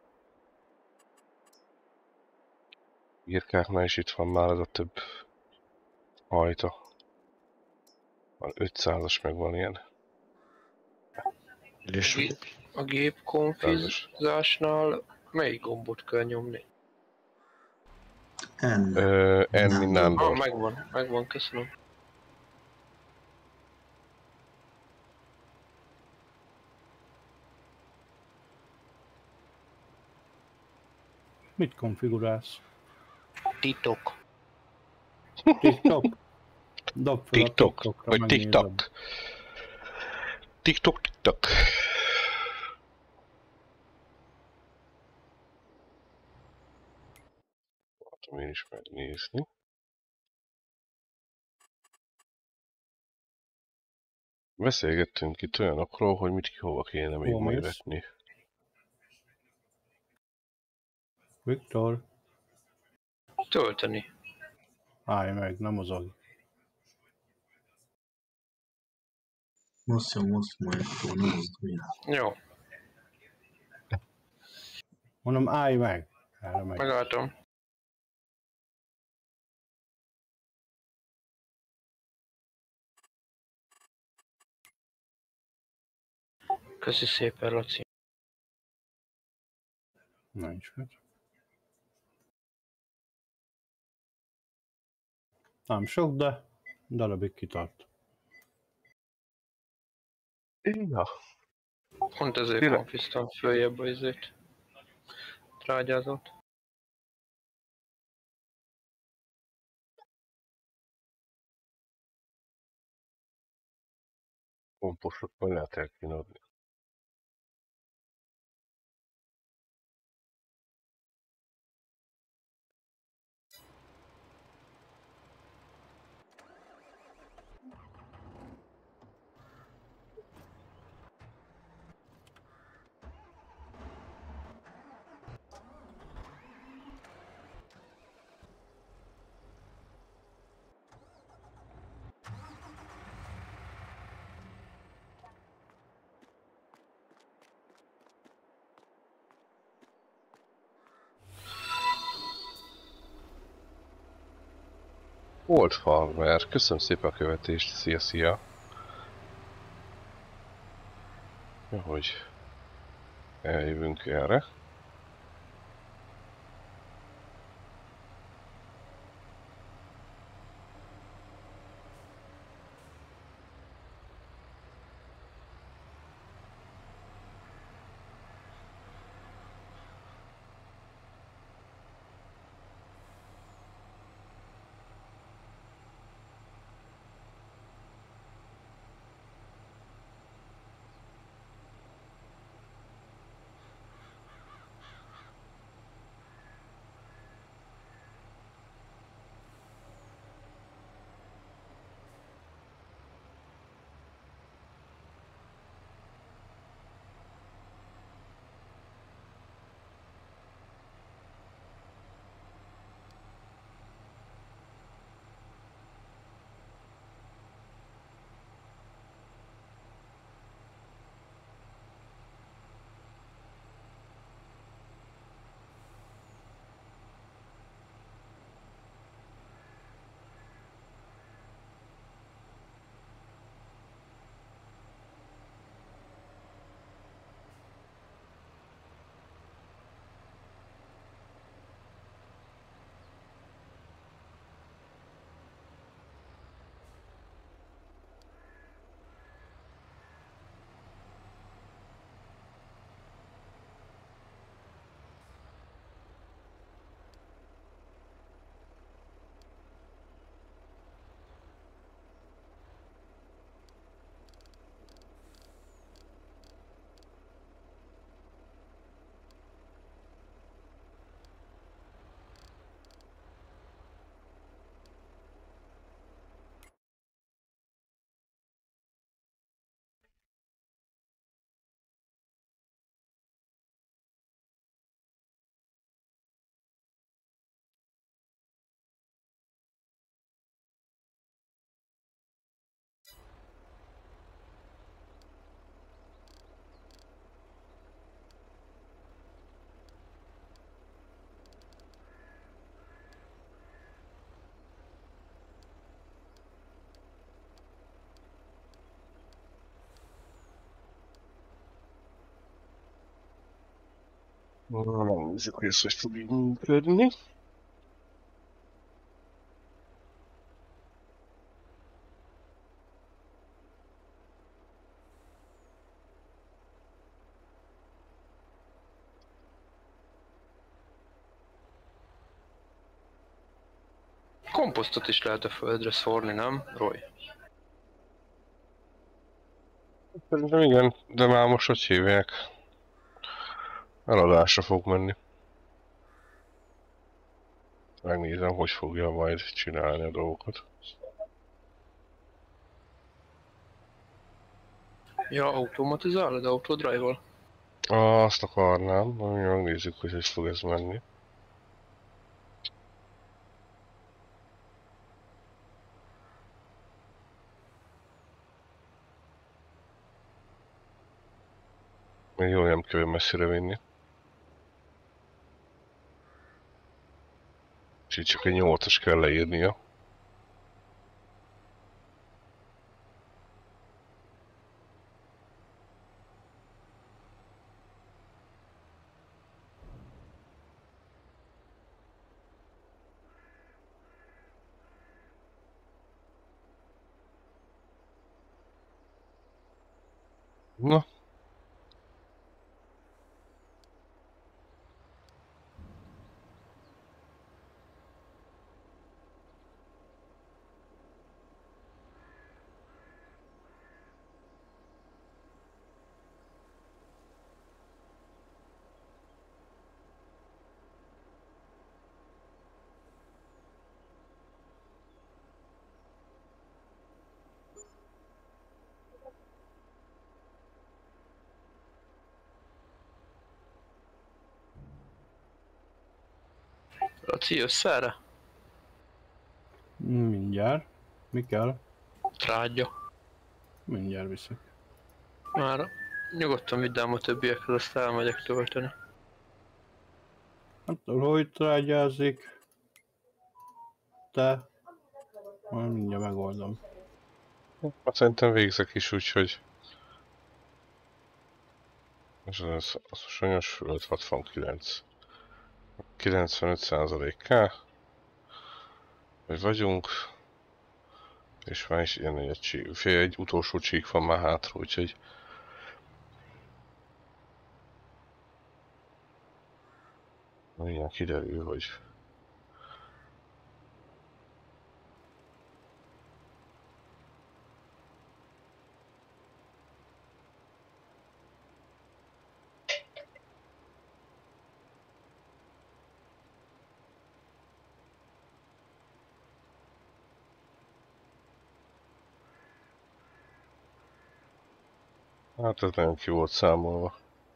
Birkáknál is itt van már ez a több fajta. Van ötszázas meg van ilyen. És A gép konfizásnál melyik gombot kell nyomni? En. Ö, en Nem. mint Ah, Nándor. megvan, megvan, köszönöm. Mit konfigurálsz? Titok. TikTok? Dob fel a TikTok, TikTokra, vagy megnézem. TikTok. TikTok, TikTok. Tudom én is megnézni. Beszélgettünk itt olyanokról, hogy mit ki hova kéne még Hol majd mész? vetni. Viktor, Tölteni. állj meg, nem mozog. Most jó, most majd akkor nem az milyen. Jó, Mondom, állj meg. Erre meg. megálltam. Köszi szépen, Laci. Nincs mit. Nem sok, de darabig kitart. Ja. Pont ezért Tényleg? konfiztam följebb a izét. Trágyázat. Komposztot majd lehet el kéne adni. Old Farmer, köszönöm szépen a követést, szia, szia! Ja, hogy eljövünk erre. Megnézzük, hogy ez hogy fog így működni. Komposztot is lehet a földre szórni, nem, Roy? Szerintem igen, de már most hogy hívják? Eladásra fog menni. Megnézem, hogy fogja majd csinálni a dolgokat. Ja, automatizálod, autodrive-ol? Azt akarnám, megnézzük, hogy hogy fog ez menni. Még jól nem kell messzire vinni. És így csak egy nyolcas kell leírnia. Na. Laci, jössz erre? Mindjárt. Mi kell? Trágya. Mindjárt viszek. Már nyugodtan vidd ám a többiekhez, azt elmegyek tölteni. Attól, hogy trágyázik. Te. Majd mindjárt megoldom. Hát szerintem végzek is, úgyhogy... És ez a sanyos föld hatvankilenc. kilencvenöt százalék K. Hogy vagyunk. És már is ilyen egy, csík, fél egy utolsó csík van már hátra, úgyhogy... Ilyen kiderül, hogy... Hát ez nagyon ki volt számolva.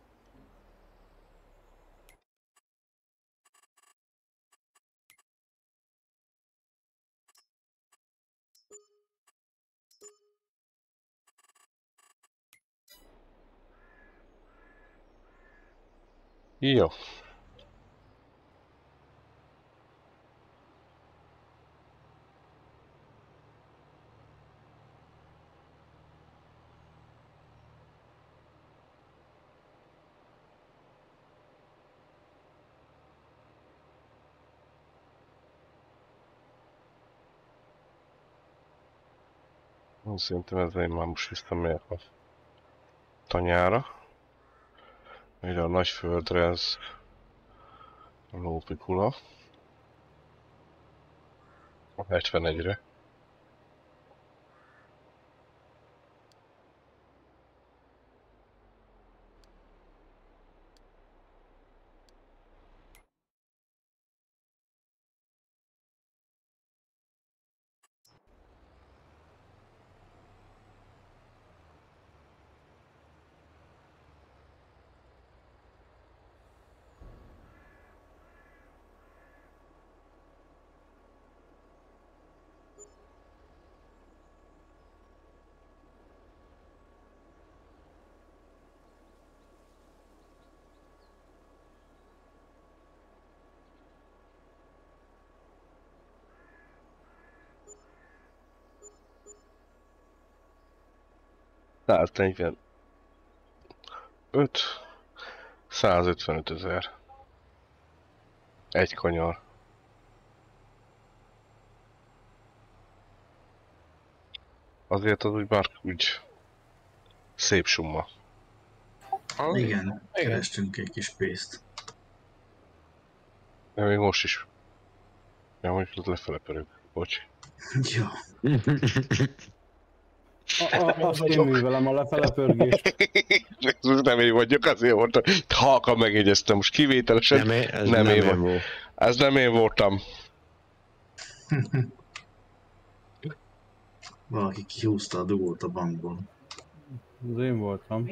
Jó. Szerintem ezzel én már most visszamegyek a tanyára. Ide a nagy földre ez a lópikula. A hetvenegyre. száznegyvenöt. százötvenöt ezer. Egy kanyar. Azért az úgy már úgy szép summa. Az? Igen, Igen. kerestünk egy kis pénzt. De még most is. Ja, mondjuk lefele pörög. Bocs. Ja, A, a, azt én művelem, a lefele pörgést. Most nem én vagyok, azért mondtam. Halkan megjegyeztem, most kivételesen. Nem, én- ez Nem nem, én én volt. volt. Ez nem én voltam. valaki kihúzta a dugót a bankból. Az én voltam.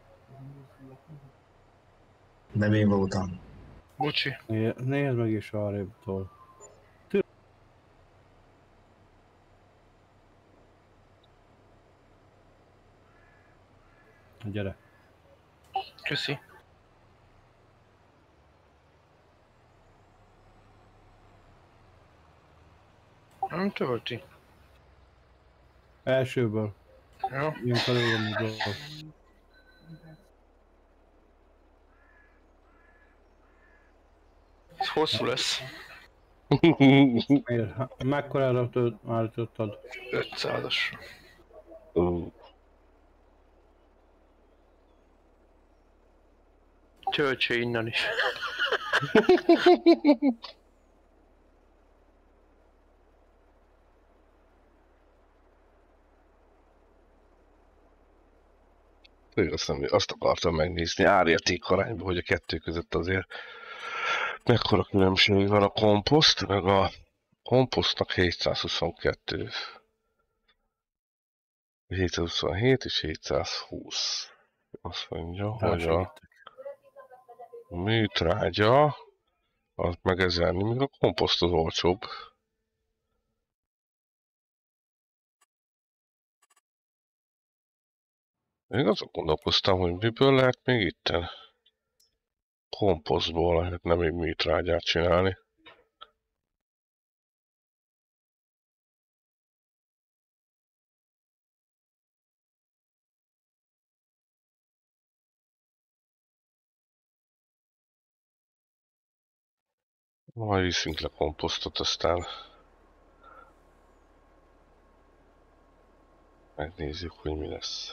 Nem én voltam. Bocsi. Né- Nézd meg is arrébbtól. Gyere. Köszi. Nem tölti. Elsőből. Ja. Én felőlem dolog. Ez hosszú lesz. Miért? Hát, mekkorára tölt- állítottad? ötszázas. Ú, Töltse innen is. Tényleg azt, nem, azt akartam megnézni árérték arányban, hogy a kettő között azért mekkora különbség van a komposzt, meg a komposztnak hétszázhuszonkettő. hétszázhuszonhét és hétszázhúsz. Azt mondja, hogy a műtrágya, az meg ezer, még a komposzt az olcsóbb. Én azon gondolkoztam, hogy miből lehet még itten komposztból lehetne még műtrágyát csinálni. Majd viszünk le komposztot, aztán megnézzük, hogy mi lesz.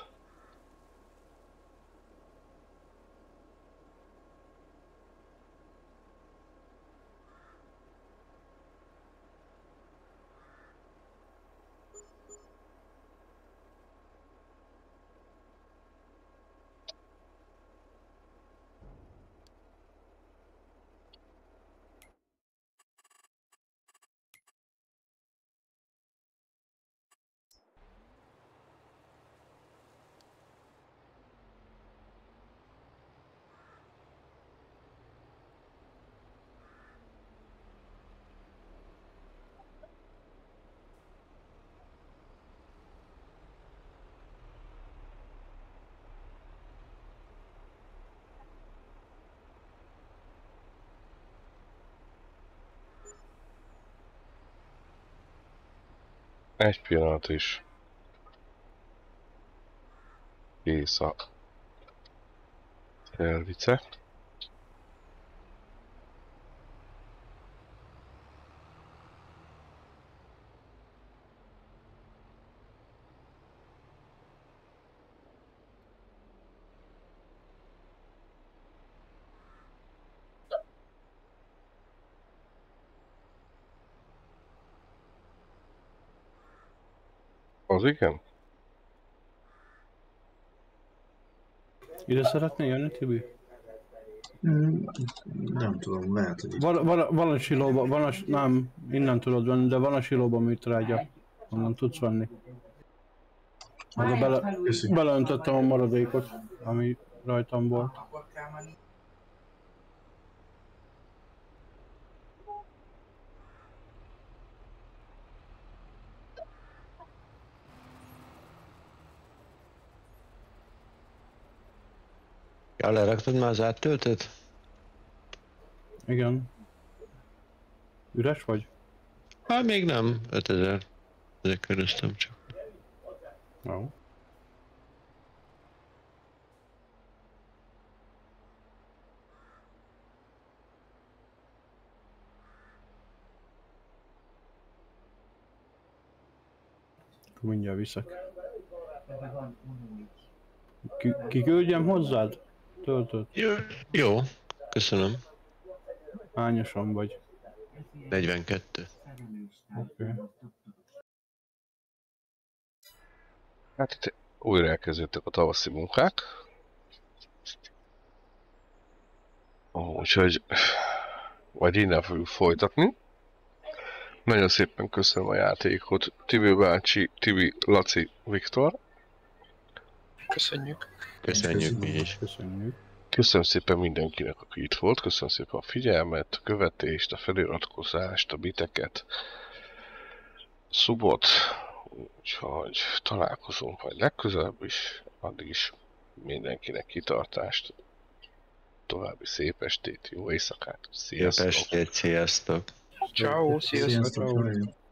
Egy pillanat is. Kész a felvice. Az igen? Ide szeretnél jönni, Tibi? Mm, nem tudom, lehet, hogy itt. Van, van, van a silóban, van a, nem, innen tudod venni, de van a silóban műtrágya. Onnan tudsz venni. Meg a bele, Köszi. beleöntöttem a maradékot, ami rajtam volt. Ja, leraktad már az áttöltőt? Igen. Üres vagy? Hát még nem, ötezer. Ezek köröztem csak. Jó. Akkor mindjárt viszek. Ki, kiküldjem hozzád? Töltött. Jó, jó, köszönöm. Hányosan vagy? negyvenkettő. Oké. Okay. Hát itt újra elkezdődtek a tavaszi munkák. Úgyhogy vagy innen fogjuk folytatni. Nagyon szépen köszönöm a játékot Tibi bácsi, Tibi, Laci, Viktor. Köszönjük. Köszönjük mi is. Köszönjük. Köszönöm szépen mindenkinek, aki itt volt. Köszönöm szépen a figyelmet, a követést, a feliratkozást, a biteket, szubot. Úgyhogy találkozunk majd legközelebb is. Addig is mindenkinek kitartást. További szép estét, jó éjszakát. Sziasztok! Szép estét, sziasztok! Ciao, sziasztok. Sziasztok.